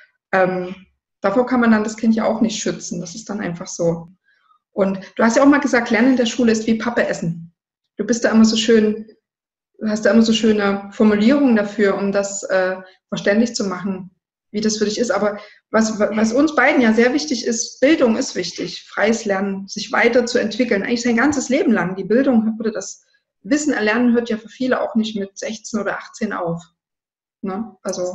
ähm, davor kann man dann das Kind ja auch nicht schützen. Das ist dann einfach so. Und du hast ja auch mal gesagt, Lernen in der Schule ist wie Pappe essen. Du bist da immer so schön, du hast da immer so schöne Formulierungen dafür, um das äh, verständlich zu machen, wie das für dich ist. Aber was, was uns beiden ja sehr wichtig ist, Bildung ist wichtig. Freies Lernen, sich weiterzuentwickeln, eigentlich sein ganzes Leben lang. Die Bildung oder das Wissen erlernen hört ja für viele auch nicht mit sechzehn oder achtzehn auf. Ne? Also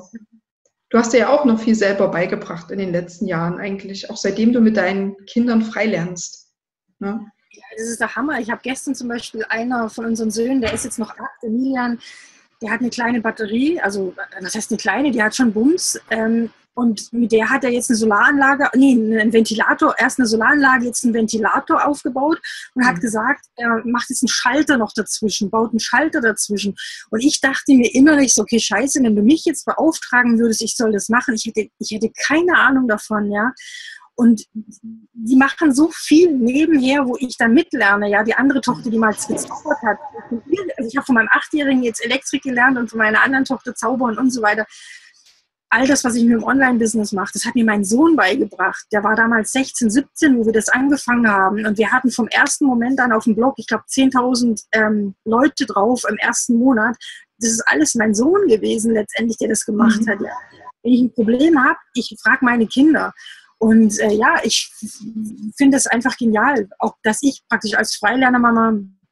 du hast dir ja auch noch viel selber beigebracht in den letzten Jahren eigentlich, auch seitdem du mit deinen Kindern frei lernst. Ne? Ja, das ist der Hammer. Ich habe gestern zum Beispiel einer von unseren Söhnen, der ist jetzt noch acht, Emilian, der hat eine kleine Batterie, also was heißt eine kleine, die hat schon Bums. Ähm, und mit der hat er jetzt eine Solaranlage, nee, einen Ventilator, erst eine Solaranlage, jetzt einen Ventilator aufgebaut und mhm. hat gesagt, er macht jetzt einen Schalter noch dazwischen, baut einen Schalter dazwischen. Und ich dachte mir innerlich so, okay, scheiße, wenn du mich jetzt beauftragen würdest, ich soll das machen, ich hätte, ich hätte keine Ahnung davon, ja. Und die machen so viel nebenher, wo ich dann mitlerne. Ja, die andere Tochter, die mal gezaubert hat. Also ich habe von meinem Achtjährigen jetzt Elektrik gelernt und von meiner anderen Tochter Zaubern und so weiter. All das, was ich mit dem Online-Business mache, das hat mir mein Sohn beigebracht. Der war damals sechzehn, siebzehn, wo wir das angefangen haben. Und wir hatten vom ersten Moment an auf dem Blog, ich glaube, zehntausend ähm, Leute drauf im ersten Monat. Das ist alles mein Sohn gewesen letztendlich, der das gemacht mhm. hat. Ja. Wenn ich ein Problem habe, ich frage meine Kinder. Und äh, ja, ich finde es einfach genial, auch dass ich praktisch als Freilernermama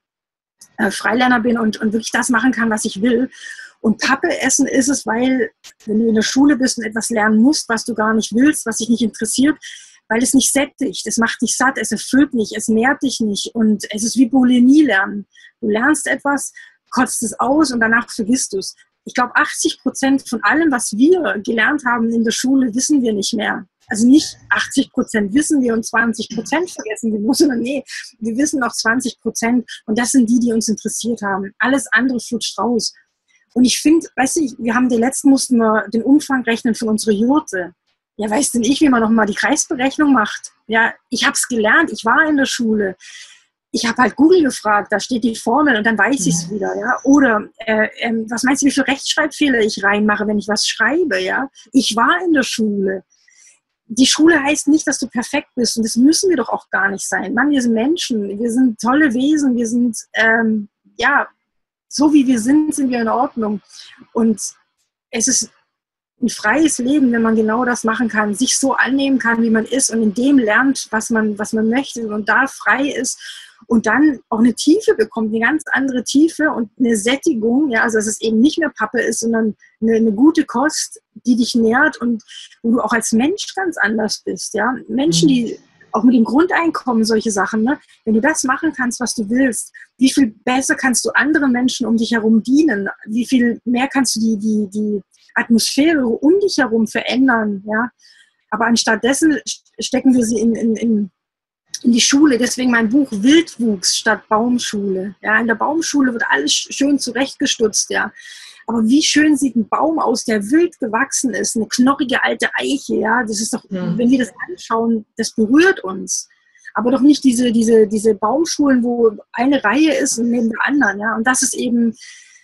äh, Freilerner bin und, und wirklich das machen kann, was ich will. Und Pappe essen ist es, weil wenn du in der Schule bist und etwas lernen musst, was du gar nicht willst, was dich nicht interessiert, weil es nicht sättigt, es macht dich satt, es erfüllt nicht, es nährt dich nicht. Und es ist wie Bulimie lernen. Du lernst etwas, kotzt es aus und danach vergisst du es. Ich glaube, achtzig Prozent von allem, was wir gelernt haben in der Schule, wissen wir nicht mehr. Also nicht achtzig Prozent wissen wir und zwanzig Prozent vergessen wir nur, sondern nee, wir wissen noch zwanzig Prozent und das sind die, die uns interessiert haben. Alles andere flutscht raus. Und ich finde, weißt du, wir haben den letzten, mussten wir den Umfang rechnen von unserer Jurte. Ja, weißt denn ich, wie man nochmal die Kreisberechnung macht? Ja, ich habe es gelernt, ich war in der Schule. Ich habe halt Google gefragt, da steht die Formel und dann weiß ich es wieder, ja. Oder äh, äh, was meinst du, wie viele Rechtschreibfehler ich reinmache, wenn ich was schreibe, ja? Ich war in der Schule. Die Schule heißt nicht, dass du perfekt bist und das müssen wir doch auch gar nicht sein. Mann, wir sind Menschen, wir sind tolle Wesen, wir sind, ähm, ja, so wie wir sind, sind wir in Ordnung. Und es ist ein freies Leben, wenn man genau das machen kann, sich so annehmen kann, wie man ist und in dem lernt, was man, was man möchte und da frei ist und dann auch eine Tiefe bekommt, eine ganz andere Tiefe und eine Sättigung, ja, also dass es eben nicht mehr Pappe ist, sondern eine, eine gute Kost, die dich nährt und wo du auch als Mensch ganz anders bist, ja. Menschen, die auch mit dem Grundeinkommen, solche Sachen, ne? Wenn du das machen kannst, was du willst, wie viel besser kannst du anderen Menschen um dich herum dienen, wie viel mehr kannst du die, die, die Atmosphäre um dich herum verändern, ja. Aber anstatt dessen stecken wir sie in, in, in in die Schule, deswegen mein Buch Wildwuchs statt Baumschule. Ja, in der Baumschule wird alles schön zurechtgestutzt, ja. Aber wie schön sieht ein Baum aus, der wild gewachsen ist, eine knorrige alte Eiche, ja. Das ist doch, ja. Wenn wir das anschauen, das berührt uns. Aber doch nicht diese, diese, diese Baumschulen, wo eine Reihe ist und neben der anderen, ja. Und das ist eben,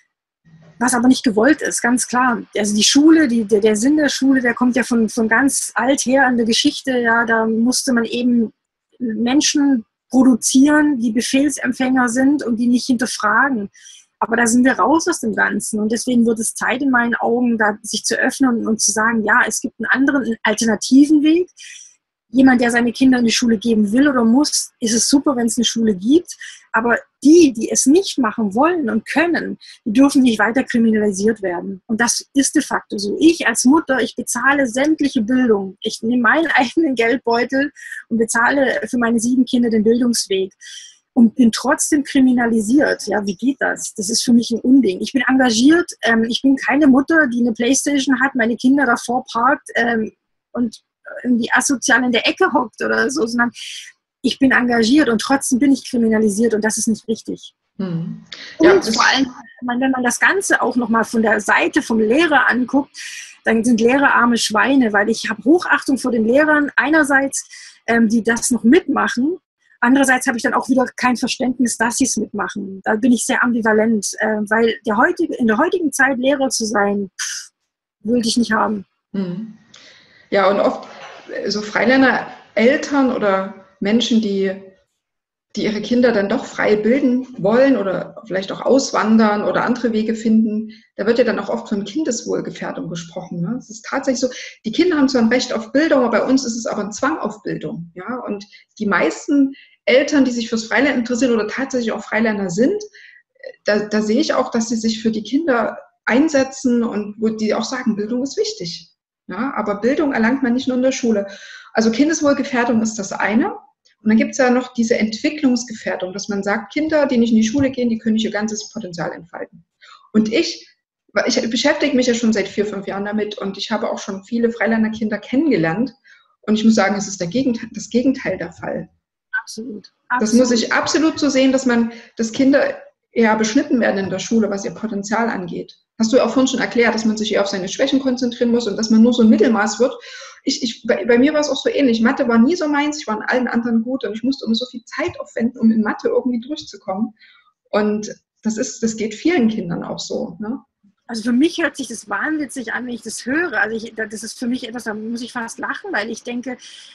was aber nicht gewollt ist, ganz klar. Also die Schule, die, der, der Sinn der Schule, der kommt ja von, von ganz alt her in der Geschichte, ja. Da musste man eben Menschen produzieren, die Befehlsempfänger sind und die nicht hinterfragen. Aber da sind wir raus aus dem Ganzen. Und deswegen wird es Zeit in meinen Augen, da sich zu öffnen und zu sagen, ja, es gibt einen anderen, einen alternativen Weg. Jemand, der seine Kinder in die Schule geben will oder muss, ist es super, wenn es eine Schule gibt. Aber die, die es nicht machen wollen und können, die dürfen nicht weiter kriminalisiert werden. Und das ist de facto so. Ich als Mutter, ich bezahle sämtliche Bildung. Ich nehme meinen eigenen Geldbeutel und bezahle für meine sieben Kinder den Bildungsweg. Und bin trotzdem kriminalisiert. Ja, wie geht das? Das ist für mich ein Unding. Ich bin engagiert. Ähm, ich bin keine Mutter, die eine Playstation hat, meine Kinder davor parkt ähm, und irgendwie asozial in der Ecke hockt oder so, sondern ich bin engagiert und trotzdem bin ich kriminalisiert und das ist nicht richtig. Hm. Ja, und vor allem, wenn man das Ganze auch nochmal von der Seite vom Lehrer anguckt, dann sind Lehrer arme Schweine, weil ich habe Hochachtung vor den Lehrern einerseits, ähm, die das noch mitmachen, andererseits habe ich dann auch wieder kein Verständnis, dass sie es mitmachen. Da bin ich sehr ambivalent, äh, weil der heutige, in der heutigen Zeit Lehrer zu sein, pff, würde ich nicht haben. Hm. Ja, und oft so Freilerner-Eltern oder Menschen, die, die ihre Kinder dann doch frei bilden wollen oder vielleicht auch auswandern oder andere Wege finden, da wird ja dann auch oft von Kindeswohlgefährdung gesprochen. Ne? Es ist tatsächlich so, die Kinder haben zwar ein Recht auf Bildung, aber bei uns ist es aber ein Zwang auf Bildung. Ja? Und die meisten Eltern, die sich fürs Freilernen interessieren oder tatsächlich auch Freilerner sind, da, da sehe ich auch, dass sie sich für die Kinder einsetzen und wo die auch sagen, Bildung ist wichtig. Ja, aber Bildung erlangt man nicht nur in der Schule. Also Kindeswohlgefährdung ist das eine. Und dann gibt es ja noch diese Entwicklungsgefährdung, dass man sagt, Kinder, die nicht in die Schule gehen, die können nicht ihr ganzes Potenzial entfalten. Und ich ich beschäftige mich ja schon seit vier, fünf Jahren damit und ich habe auch schon viele Freilernerkinder kennengelernt und ich muss sagen, es ist der Gegenteil, das Gegenteil der Fall. Absolut. Das Absolut. muss ich absolut so sehen, dass man, dass Kinder eher beschnitten werden in der Schule, was ihr Potenzial angeht. Hast du ja auch vorhin schon erklärt, dass man sich eher auf seine Schwächen konzentrieren muss und dass man nur so ein Mittelmaß wird. Ich, ich, bei, bei mir war es auch so ähnlich. Mathe war nie so meins, ich war in allen anderen gut und ich musste immer so viel Zeit aufwenden, um in Mathe irgendwie durchzukommen. Und das ist, das geht vielen Kindern auch so, ne? Also für mich hört sich das wahnwitzig an, wenn ich das höre. Also ich, das ist für mich etwas, da muss ich fast lachen, weil ich denke,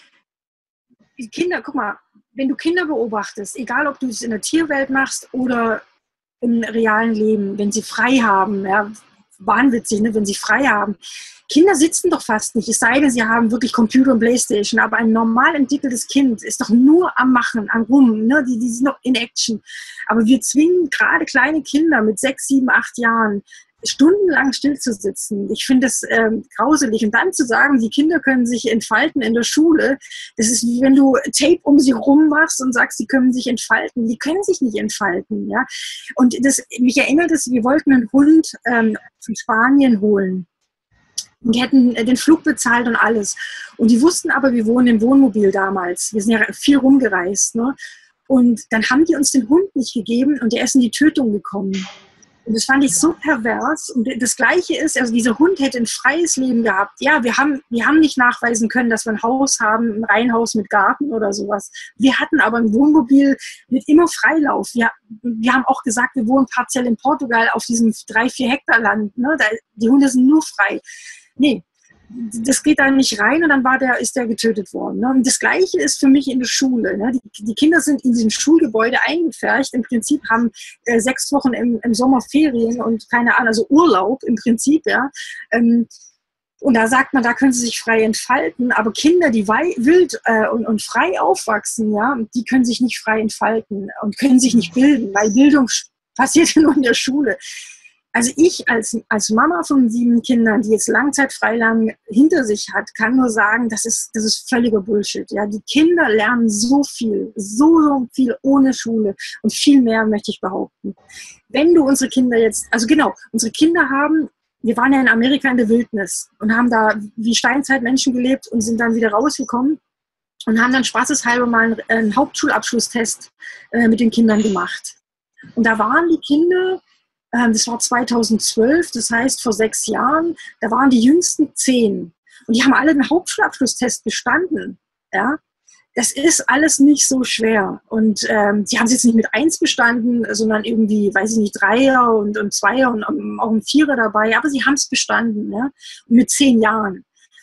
die Kinder, guck mal, wenn du Kinder beobachtest, egal ob du es in der Tierwelt machst oder im realen Leben, wenn sie frei haben, ja, wahnwitzig, ne, wenn sie frei haben. Kinder sitzen doch fast nicht, es sei denn, sie haben wirklich Computer und Playstation, aber ein normal entwickeltes Kind ist doch nur am Machen, am Rum, ne, die, die sind noch in Action. Aber wir zwingen gerade kleine Kinder mit sechs, sieben, acht Jahren stundenlang still zu sitzen. Ich finde das ähm, grauselig. Und dann zu sagen, die Kinder können sich entfalten in der Schule, das ist wie wenn du Tape um sie rum machst und sagst, sie können sich entfalten. Die können sich nicht entfalten. Ja? Und das, mich erinnert es, wir wollten einen Hund ähm, von Spanien holen. Und die hätten den Flug bezahlt und alles. Und die wussten aber, wir wohnen im Wohnmobil damals. Wir sind ja viel rumgereist. Ne? Und dann haben die uns den Hund nicht gegeben und der ist in die Tötung gekommen. Und das fand ich so pervers. Und das Gleiche ist, also dieser Hund hätte ein freies Leben gehabt. Ja, wir haben, wir haben nicht nachweisen können, dass wir ein Haus haben, ein Reihenhaus mit Garten oder sowas. Wir hatten aber ein Wohnmobil mit immer Freilauf. Wir, wir haben auch gesagt, wir wohnen partiell in Portugal auf diesem drei, vier Hektar Land. Ne? Da, die Hunde sind nur frei. Nee, das geht da nicht rein und dann war der, ist der getötet worden. Ne? Und das Gleiche ist für mich in der Schule. Ne? Die, die Kinder sind in diesem Schulgebäude eingepfercht. Im Prinzip haben äh, sechs Wochen im, im Sommer Ferien und keine Ahnung, also Urlaub im Prinzip. Ja. Ähm, und da sagt man, da können sie sich frei entfalten. Aber Kinder, die wei- wild äh, und, und frei aufwachsen, ja, die können sich nicht frei entfalten und können sich nicht bilden, weil Bildung passiert nur in der Schule. Also ich als, als Mama von sieben Kindern, die jetzt Langzeitfreilernen hinter sich hat, kann nur sagen, das ist, das ist völliger Bullshit. Ja, die Kinder lernen so viel, so, so viel ohne Schule und viel mehr, möchte ich behaupten. Wenn du unsere Kinder jetzt, also genau, unsere Kinder haben, wir waren ja in Amerika in der Wildnis und haben da wie Steinzeitmenschen gelebt und sind dann wieder rausgekommen und haben dann spaßeshalber mal einen, einen Hauptschulabschlusstest äh, mit den Kindern gemacht. Und da waren die Kinder, das war zweitausendzwölf, das heißt vor sechs Jahren, da waren die jüngsten zehn. Und die haben alle den Hauptschulabschlusstest bestanden. Ja? Das ist alles nicht so schwer. Und ähm, die haben es jetzt nicht mit eins bestanden, sondern irgendwie, weiß ich nicht, Dreier und, und Zweier und um, auch ein Vierer dabei. Aber sie haben es bestanden, ja? Und mit zehn Jahren.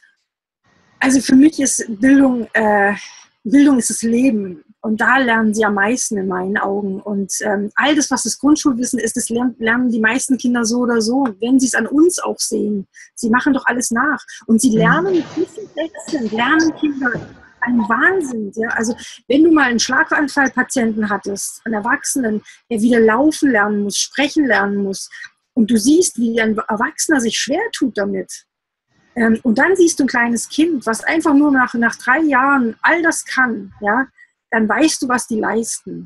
Also für mich ist Bildung, äh, Bildung ist das Leben. Und da lernen sie am meisten in meinen Augen. Und ähm, all das, was das Grundschulwissen ist, das lernen, lernen die meisten Kinder so oder so, wenn sie es an uns auch sehen. Sie machen doch alles nach. Und sie lernen, wie sie wechseln, lernen Kinder ein Wahnsinn. Ja? Also wenn du mal einen Schlaganfallpatienten hattest, einen Erwachsenen, der wieder laufen lernen muss, sprechen lernen muss, und du siehst, wie ein Erwachsener sich schwer tut damit, ähm, und dann siehst du ein kleines Kind, was einfach nur nach, nach drei Jahren all das kann, ja, dann weißt du, was die leisten.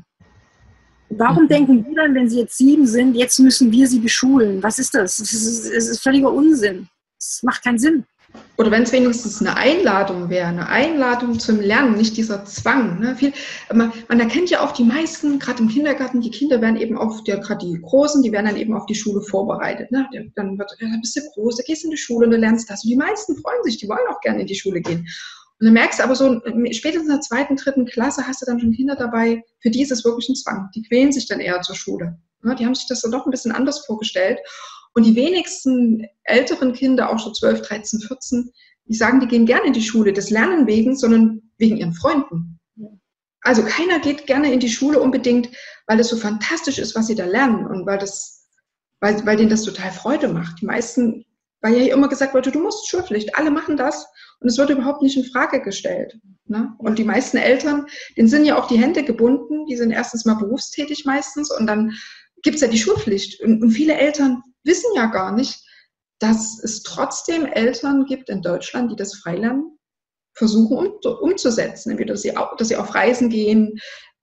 Warum mhm. denken die dann, wenn sie jetzt sieben sind, jetzt müssen wir sie beschulen? Was ist das? Das ist, das ist völliger Unsinn. Das macht keinen Sinn. Oder wenn es wenigstens eine Einladung wäre, eine Einladung zum Lernen, nicht dieser Zwang. Ne? Viel, man, man erkennt ja auch die meisten, gerade im Kindergarten, die Kinder werden eben auf, gerade die Großen, die werden dann eben auf die Schule vorbereitet. Ne? Dann wird, ja, bist du groß, da gehst du in die Schule und du lernst das. Und die meisten freuen sich, die wollen auch gerne in die Schule gehen. Und dann merkst du aber so, spätestens in der zweiten, dritten Klasse hast du dann schon Kinder dabei, für die ist es wirklich ein Zwang. Die quälen sich dann eher zur Schule. Ne? Die haben sich das dann doch ein bisschen anders vorgestellt. Und die wenigsten älteren Kinder, auch schon zwölf, dreizehn, vierzehn, die sagen, die gehen gerne in die Schule, des Lernen wegen, sondern wegen ihren Freunden. Also keiner geht gerne in die Schule unbedingt, weil das so fantastisch ist, was sie da lernen und weil, das, weil, weil denen das total Freude macht. Die meisten, weil ja hier immer gesagt wurde, du musst Schulpflicht, alle machen das. Und es wird überhaupt nicht in Frage gestellt. Ne? Und die meisten Eltern, denen sind ja auch die Hände gebunden, die sind erstens mal berufstätig meistens und dann gibt es ja die Schulpflicht. Und, und viele Eltern wissen ja gar nicht, dass es trotzdem Eltern gibt in Deutschland, die das Freilernen versuchen um, umzusetzen. Entweder dass sie, auch, dass sie auf Reisen gehen,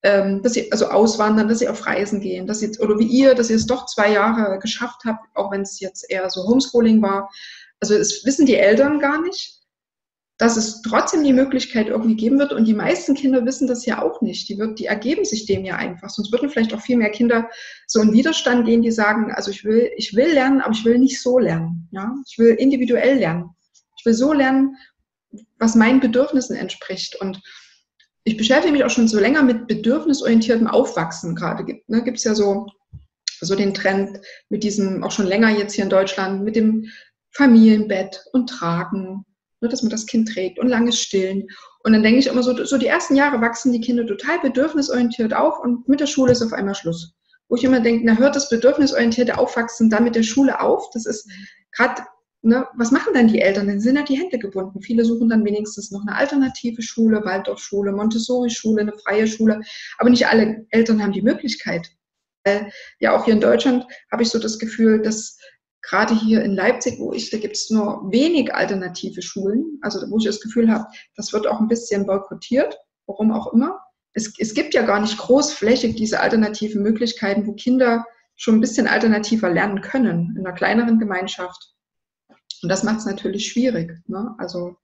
ähm, dass sie also auswandern, dass sie auf Reisen gehen, dass sie, oder wie ihr, dass ihr es doch zwei Jahre geschafft habt, auch wenn es jetzt eher so Homeschooling war. Also das wissen die Eltern gar nicht, dass es trotzdem die Möglichkeit irgendwie geben wird. Und die meisten Kinder wissen das ja auch nicht. Die, wird, die ergeben sich dem ja einfach. Sonst würden vielleicht auch viel mehr Kinder so in Widerstand gehen, die sagen, also ich will, ich will lernen, aber ich will nicht so lernen. Ja? Ich will individuell lernen. Ich will so lernen, was meinen Bedürfnissen entspricht. Und ich beschäftige mich auch schon so länger mit bedürfnisorientiertem Aufwachsen gerade. Gibt ne, gibt's ja so, so den Trend mit diesem, auch schon länger jetzt hier in Deutschland, mit dem Familienbett und Tragen, ne, dass man das Kind trägt und langes Stillen. Und dann denke ich immer so, so die ersten Jahre wachsen die Kinder total bedürfnisorientiert auf und mit der Schule ist auf einmal Schluss. Wo ich immer denke, na hört das bedürfnisorientierte Aufwachsen dann mit der Schule auf? Das ist gerade, ne, was machen dann die Eltern? Dann sind ja die Hände gebunden. Viele suchen dann wenigstens noch eine alternative Schule, Waldorfschule, Montessori-Schule, eine freie Schule. Aber nicht alle Eltern haben die Möglichkeit. Äh, ja, auch hier in Deutschland habe ich so das Gefühl, dass gerade hier in Leipzig, wo ich, da gibt es nur wenig alternative Schulen, also wo ich das Gefühl habe, das wird auch ein bisschen boykottiert, warum auch immer. Es, es gibt ja gar nicht großflächig diese alternativen Möglichkeiten, wo Kinder schon ein bisschen alternativer lernen können, in einer kleineren Gemeinschaft. Und das macht es natürlich schwierig, ne? Also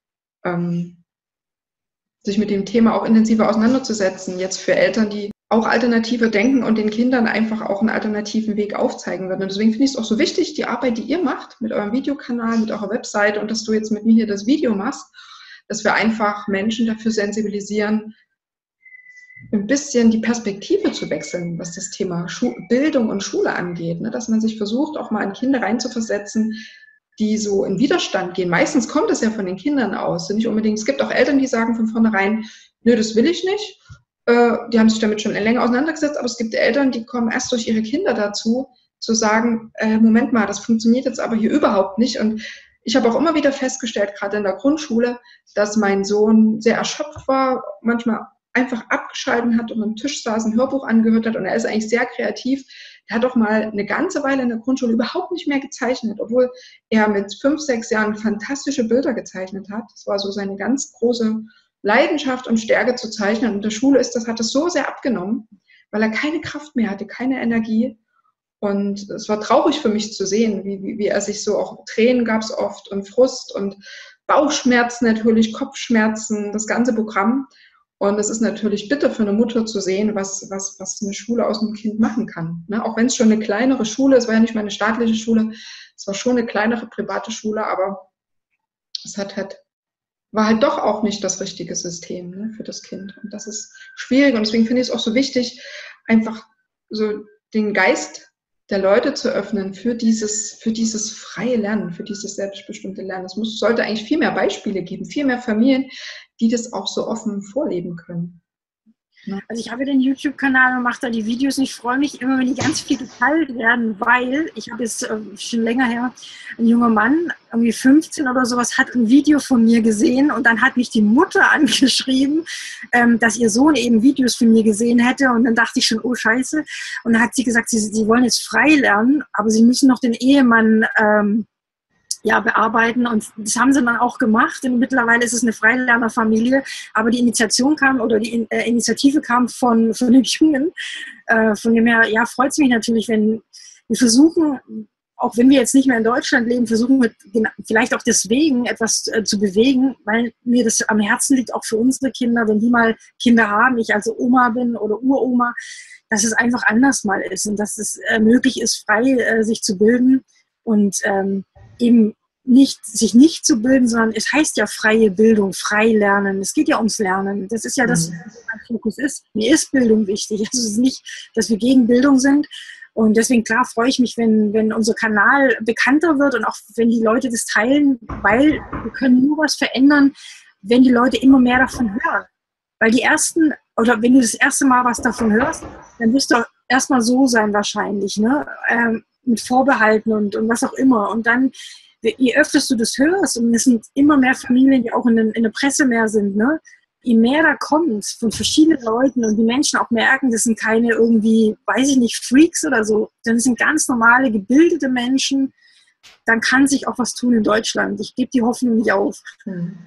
ähm, sich mit dem Thema auch intensiver auseinanderzusetzen, jetzt für Eltern, die auch alternativer denken und den Kindern einfach auch einen alternativen Weg aufzeigen würden. Und deswegen finde ich es auch so wichtig, die Arbeit, die ihr macht mit eurem Videokanal, mit eurer Webseite und dass du jetzt mit mir hier das Video machst, dass wir einfach Menschen dafür sensibilisieren, ein bisschen die Perspektive zu wechseln, was das Thema Schu- Bildung und Schule angeht, ne? Dass man sich versucht, auch mal in Kinder reinzuversetzen, die so in Widerstand gehen. Meistens kommt es ja von den Kindern aus. Nicht unbedingt. Es gibt auch Eltern, die sagen von vornherein, nö, das will ich nicht. Äh, die haben sich damit schon länger auseinandergesetzt, aber es gibt Eltern, die kommen erst durch ihre Kinder dazu, zu sagen, äh, Moment mal, das funktioniert jetzt aber hier überhaupt nicht. Und ich habe auch immer wieder festgestellt, gerade in der Grundschule, dass mein Sohn sehr erschöpft war, manchmal einfach abgeschaltet hat und am Tisch saß, ein Hörbuch angehört hat und er ist eigentlich sehr kreativ. Er hat auch mal eine ganze Weile in der Grundschule überhaupt nicht mehr gezeichnet, obwohl er mit fünf, sechs Jahren fantastische Bilder gezeichnet hat. Das war so seine ganz große Leidenschaft und Stärke zu zeichnen. Und in der Schule ist das, hat das so sehr abgenommen, weil er keine Kraft mehr hatte, keine Energie. Und es war traurig für mich zu sehen, wie, wie, wie er sich so, auch Tränen gab es oft und Frust und Bauchschmerzen natürlich, Kopfschmerzen, das ganze Programm. Und es ist natürlich bitter für eine Mutter zu sehen, was, was, was eine Schule aus einem Kind machen kann. Ne? Auch wenn es schon eine kleinere Schule ist, es war ja nicht mal eine staatliche Schule, es war schon eine kleinere private Schule, aber es hat halt, war halt doch auch nicht das richtige System, ne, für das Kind. Und das ist schwierig und deswegen finde ich es auch so wichtig, einfach so den Geist der Leute zu öffnen für dieses, für dieses freie Lernen, für dieses selbstbestimmte Lernen. Es muss, sollte eigentlich viel mehr Beispiele geben, viel mehr Familien, die das auch so offen vorleben können. Also ich habe den YouTube-Kanal und mache da die Videos und ich freue mich immer, wenn die ganz viel geteilt werden, weil ich habe jetzt äh, schon länger her, ein junger Mann, irgendwie fünfzehn oder sowas, hat ein Video von mir gesehen und dann hat mich die Mutter angeschrieben, ähm, dass ihr Sohn eben Videos von mir gesehen hätte und dann dachte ich schon, oh Scheiße. Und dann hat sie gesagt, sie, sie wollen jetzt frei lernen, aber sie müssen noch den Ehemann ähm, ja, bearbeiten und das haben sie dann auch gemacht. Und mittlerweile ist es eine Freilernerfamilie, aber die Initiation kam oder die äh, Initiative kam von, von den Jungen. Äh, von dem her, ja, freut es mich natürlich, wenn wir versuchen, auch wenn wir jetzt nicht mehr in Deutschland leben, versuchen wir vielleicht auch deswegen etwas äh, zu bewegen, weil mir das am Herzen liegt, auch für unsere Kinder, wenn die mal Kinder haben, ich also Oma bin oder Uroma, dass es einfach anders mal ist und dass es äh, möglich ist, frei äh, sich zu bilden und ähm, eben nicht, sich nicht zu bilden, sondern es heißt ja freie Bildung, frei lernen. Es geht ja ums Lernen. Das ist ja das, was mein Fokus ist. Mir ist Bildung wichtig. Also es ist nicht, dass wir gegen Bildung sind. Und deswegen, klar, freue ich mich, wenn, wenn unser Kanal bekannter wird und auch wenn die Leute das teilen, weil wir können nur was verändern, wenn die Leute immer mehr davon hören. Weil die ersten, oder wenn du das erste Mal was davon hörst, dann wirst du erstmal so sein wahrscheinlich, ne? Ähm, mit Vorbehalten und, und was auch immer. Und dann, je öfter du das hörst, und es sind immer mehr Familien, die auch in, den, in der Presse mehr sind, ne? Je mehr da kommt von verschiedenen Leuten und die Menschen auch merken, das sind keine irgendwie, weiß ich nicht, Freaks oder so, das sind ganz normale, gebildete Menschen, dann kann sich auch was tun in Deutschland. Ich gebe die Hoffnung nicht auf.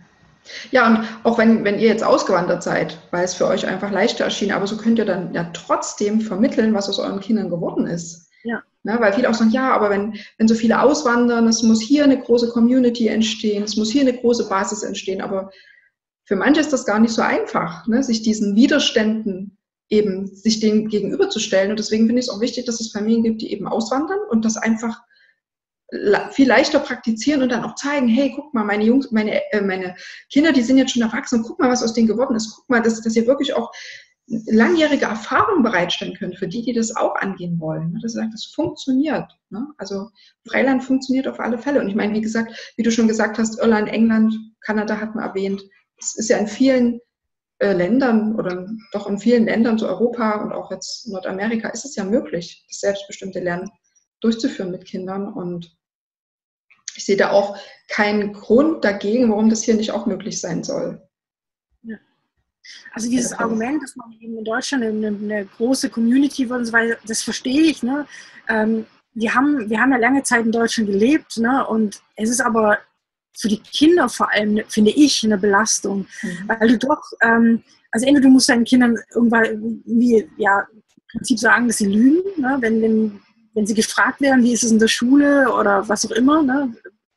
Ja, und auch wenn, wenn ihr jetzt ausgewandert seid, weil es für euch einfach leichter erschien, aber so könnt ihr dann ja trotzdem vermitteln, was aus euren Kindern geworden ist. Ja. Ne, weil viele auch sagen, ja, aber wenn, wenn so viele auswandern, es muss hier eine große Community entstehen, es muss hier eine große Basis entstehen, aber für manche ist das gar nicht so einfach, ne, sich diesen Widerständen eben, sich denen gegenüberzustellen. Und deswegen finde ich es auch wichtig, dass es Familien gibt, die eben auswandern und das einfach viel leichter praktizieren und dann auch zeigen, hey, guck mal, meine Jungs, meine, äh, meine Kinder, die sind jetzt schon erwachsen, guck mal, was aus denen geworden ist, guck mal, dass, dass ihr wirklich auch langjährige Erfahrung bereitstellen könnt für die, die das auch angehen wollen. Das sagt, das funktioniert. Ne? Also Freiland funktioniert auf alle Fälle. Und ich meine, wie gesagt, wie du schon gesagt hast, Irland, England, Kanada hat man erwähnt. Es ist ja in vielen äh, Ländern oder doch in vielen Ländern, so Europa und auch jetzt Nordamerika, ist es ja möglich, das selbstbestimmte Lernen durchzuführen mit Kindern. Und ich sehe da auch keinen Grund dagegen, warum das hier nicht auch möglich sein soll. Ja. Also dieses Argument, dass man eben in Deutschland eine, eine große Community wird, das verstehe ich. Ne? Ähm, wir, haben, wir haben ja lange Zeit in Deutschland gelebt, ne? Und es ist aber für die Kinder vor allem, finde ich, eine Belastung. Mhm. Weil du doch, ähm, also entweder du musst deinen Kindern irgendwann, wie, ja, im Prinzip sagen, dass sie lügen, ne? wenn, wenn, wenn sie gefragt werden, wie ist es in der Schule oder was auch immer, ne?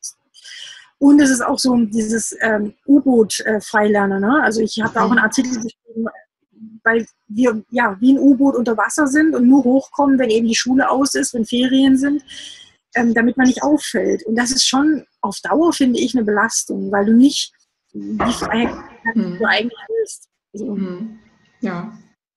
Und es ist auch so dieses ähm, U-Boot-Freilernen. Ne? Also ich habe da auch einen Artikel geschrieben, weil wir ja wie ein U-Boot unter Wasser sind und nur hochkommen, wenn eben die Schule aus ist, wenn Ferien sind, ähm, damit man nicht auffällt. Und das ist schon auf Dauer, finde ich, eine Belastung, weil du nicht die Freiheit hast, die du eigentlich willst. Also, ja,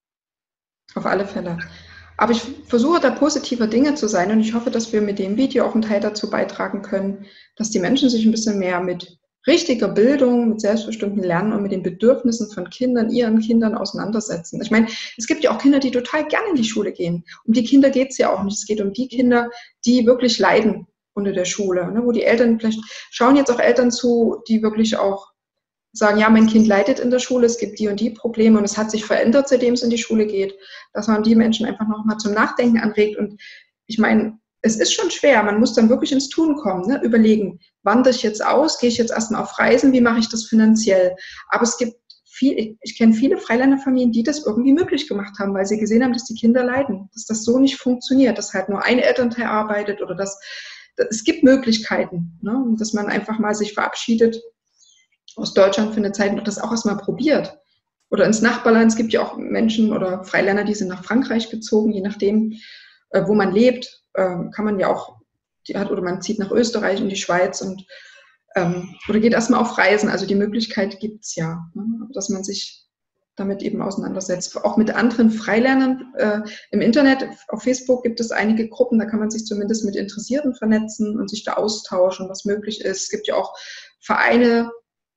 auf alle Fälle. Aber ich versuche da positiver Dinge zu sein und ich hoffe, dass wir mit dem Video auch einen Teil dazu beitragen können, dass die Menschen sich ein bisschen mehr mit richtiger Bildung, mit selbstbestimmten Lernen und mit den Bedürfnissen von Kindern, ihren Kindern auseinandersetzen. Ich meine, es gibt ja auch Kinder, die total gerne in die Schule gehen. Um die Kinder geht es ja auch nicht. Es geht um die Kinder, die wirklich leiden unter der Schule, ne? Wo die Eltern, vielleicht schauen jetzt auch Eltern zu, die wirklich auch sagen, ja, mein Kind leidet in der Schule, es gibt die und die Probleme und es hat sich verändert, seitdem es in die Schule geht, dass man die Menschen einfach nochmal zum Nachdenken anregt. Und ich meine, es ist schon schwer, man muss dann wirklich ins Tun kommen, ne? Überlegen, wandere ich jetzt aus, gehe ich jetzt erstmal auf Reisen, wie mache ich das finanziell? Aber es gibt viel, ich, ich kenne viele Freiländerfamilien, die das irgendwie möglich gemacht haben, weil sie gesehen haben, dass die Kinder leiden, dass das so nicht funktioniert, dass halt nur ein Elternteil arbeitet oder dass, dass es gibt Möglichkeiten, ne? Dass man einfach mal sich verabschiedet aus Deutschland für eine Zeit und das auch erstmal probiert. Oder ins Nachbarland, es gibt ja auch Menschen oder Freiländer, die sind nach Frankreich gezogen, je nachdem, äh, wo man lebt, äh, kann man ja auch, die hat, oder man zieht nach Österreich und die Schweiz und ähm, oder geht erstmal auf Reisen. Also die Möglichkeit gibt es ja, ne? Dass man sich damit eben auseinandersetzt. Auch mit anderen Freilernern äh, im Internet, auf Facebook gibt es einige Gruppen, da kann man sich zumindest mit Interessierten vernetzen und sich da austauschen, was möglich ist. Es gibt ja auch Vereine,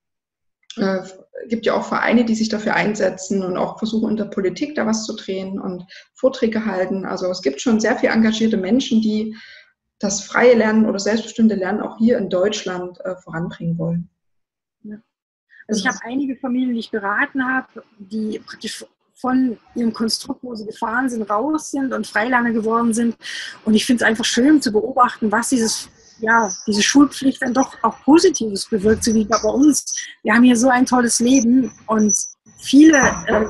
Äh, gibt ja auch Vereine, die sich dafür einsetzen und auch versuchen, in der Politik da was zu drehen und Vorträge halten. Also es gibt schon sehr viele engagierte Menschen, die das freie Lernen oder selbstbestimmte Lernen auch hier in Deutschland äh, voranbringen wollen. Ja. Also ich habe einige Familien, die ich beraten habe, die praktisch von ihrem Konstrukt, wo sie gefahren sind, raus sind und Freilerner geworden sind. Und ich finde es einfach schön zu beobachten, was dieses ja, diese Schulpflicht dann doch auch Positives bewirkt, so wie bei uns. Wir haben hier so ein tolles Leben und viele, äh,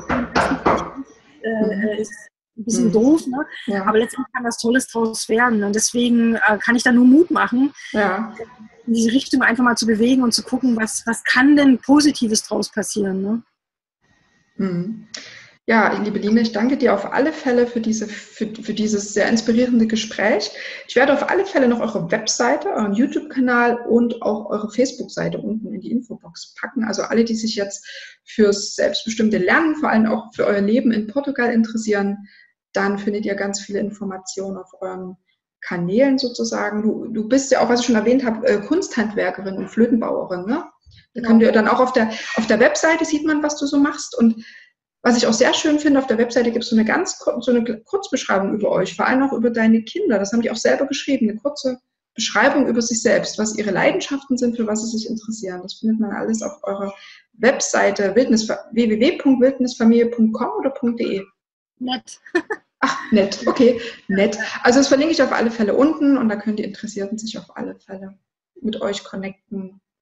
äh, ist ein bisschen mhm. doof, ne? Ja. Aber letztendlich kann was Tolles draus werden und deswegen äh, kann ich da nur Mut machen, ja. in diese Richtung einfach mal zu bewegen und zu gucken, was, was kann denn Positives draus passieren, ne? Mhm. Ja, liebe Line, ich danke dir auf alle Fälle für, diese, für, für dieses sehr inspirierende Gespräch. Ich werde auf alle Fälle noch eure Webseite, euren YouTube-Kanal und auch eure Facebook-Seite unten in die Infobox packen. Also alle, die sich jetzt fürs selbstbestimmte Lernen, vor allem auch für euer Leben in Portugal interessieren, dann findet ihr ganz viele Informationen auf euren Kanälen sozusagen. Du, du bist ja auch, was ich schon erwähnt habe, Kunsthandwerkerin und Flötenbauerin, ne? Da könnt ihr dann auch auf der, auf der Webseite sieht man, was du so machst. Und was ich auch sehr schön finde, auf der Webseite gibt es so eine ganz so eine Kurzbeschreibung über euch, vor allem auch über deine Kinder. Das haben die auch selber geschrieben, eine kurze Beschreibung über sich selbst, was ihre Leidenschaften sind, für was sie sich interessieren. Das findet man alles auf eurer Webseite Wildnis, w w w punkt wildnisfamilie punkt com oder .de. Nett. Ach, nett, okay, nett. Also das verlinke ich auf alle Fälle unten und da können die Interessierten sich auf alle Fälle mit euch connecten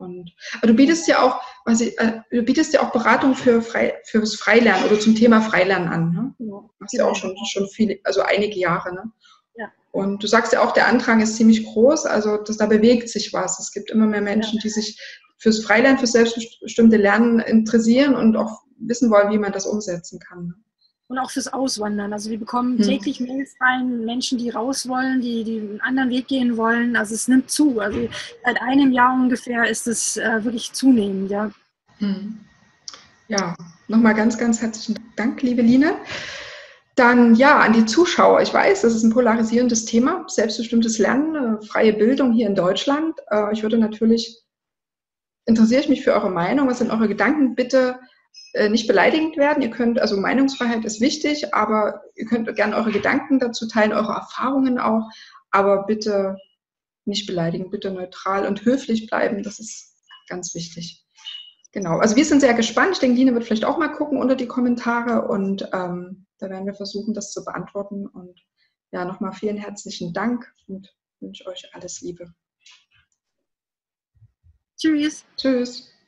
Und du bietest ja auch, was ich, äh, du bietest ja auch Beratung für frei, fürs Freilernen oder zum Thema Freilernen an. Ne? Ja, Machst ja genau. auch schon, schon viele, also einige Jahre. Ne? Ja. Und du sagst ja auch, der Andrang ist ziemlich groß, also das, da bewegt sich was. Es gibt immer mehr Menschen, Ja. die sich fürs Freilernen, fürs selbstbestimmte Lernen interessieren und auch wissen wollen, wie man das umsetzen kann. Ne? Und auch fürs Auswandern. Also wir bekommen Hm. täglich Mails rein, Menschen, die raus wollen, die, die einen anderen Weg gehen wollen. Also es nimmt zu. Also seit einem Jahr ungefähr ist es äh, wirklich zunehmend. Ja, hm. Ja, nochmal ganz, ganz herzlichen Dank, liebe Line. Dann ja, an die Zuschauer. Ich weiß, das ist ein polarisierendes Thema, selbstbestimmtes Lernen, äh, freie Bildung hier in Deutschland. Äh, ich würde natürlich, interessiere ich mich für eure Meinung. Was sind eure Gedanken? Bitte äh, nicht beleidigend werden. Ihr könnt, also Meinungsfreiheit ist wichtig, aber ihr könnt gerne eure Gedanken dazu teilen, eure Erfahrungen auch, aber bitte nicht beleidigen, bitte neutral und höflich bleiben. Das ist ganz wichtig. Genau, also wir sind sehr gespannt. Ich denke, Line wird vielleicht auch mal gucken unter die Kommentare und ähm, da werden wir versuchen, das zu beantworten. Und ja, nochmal vielen herzlichen Dank und wünsche euch alles Liebe. tschüss. Tschüss.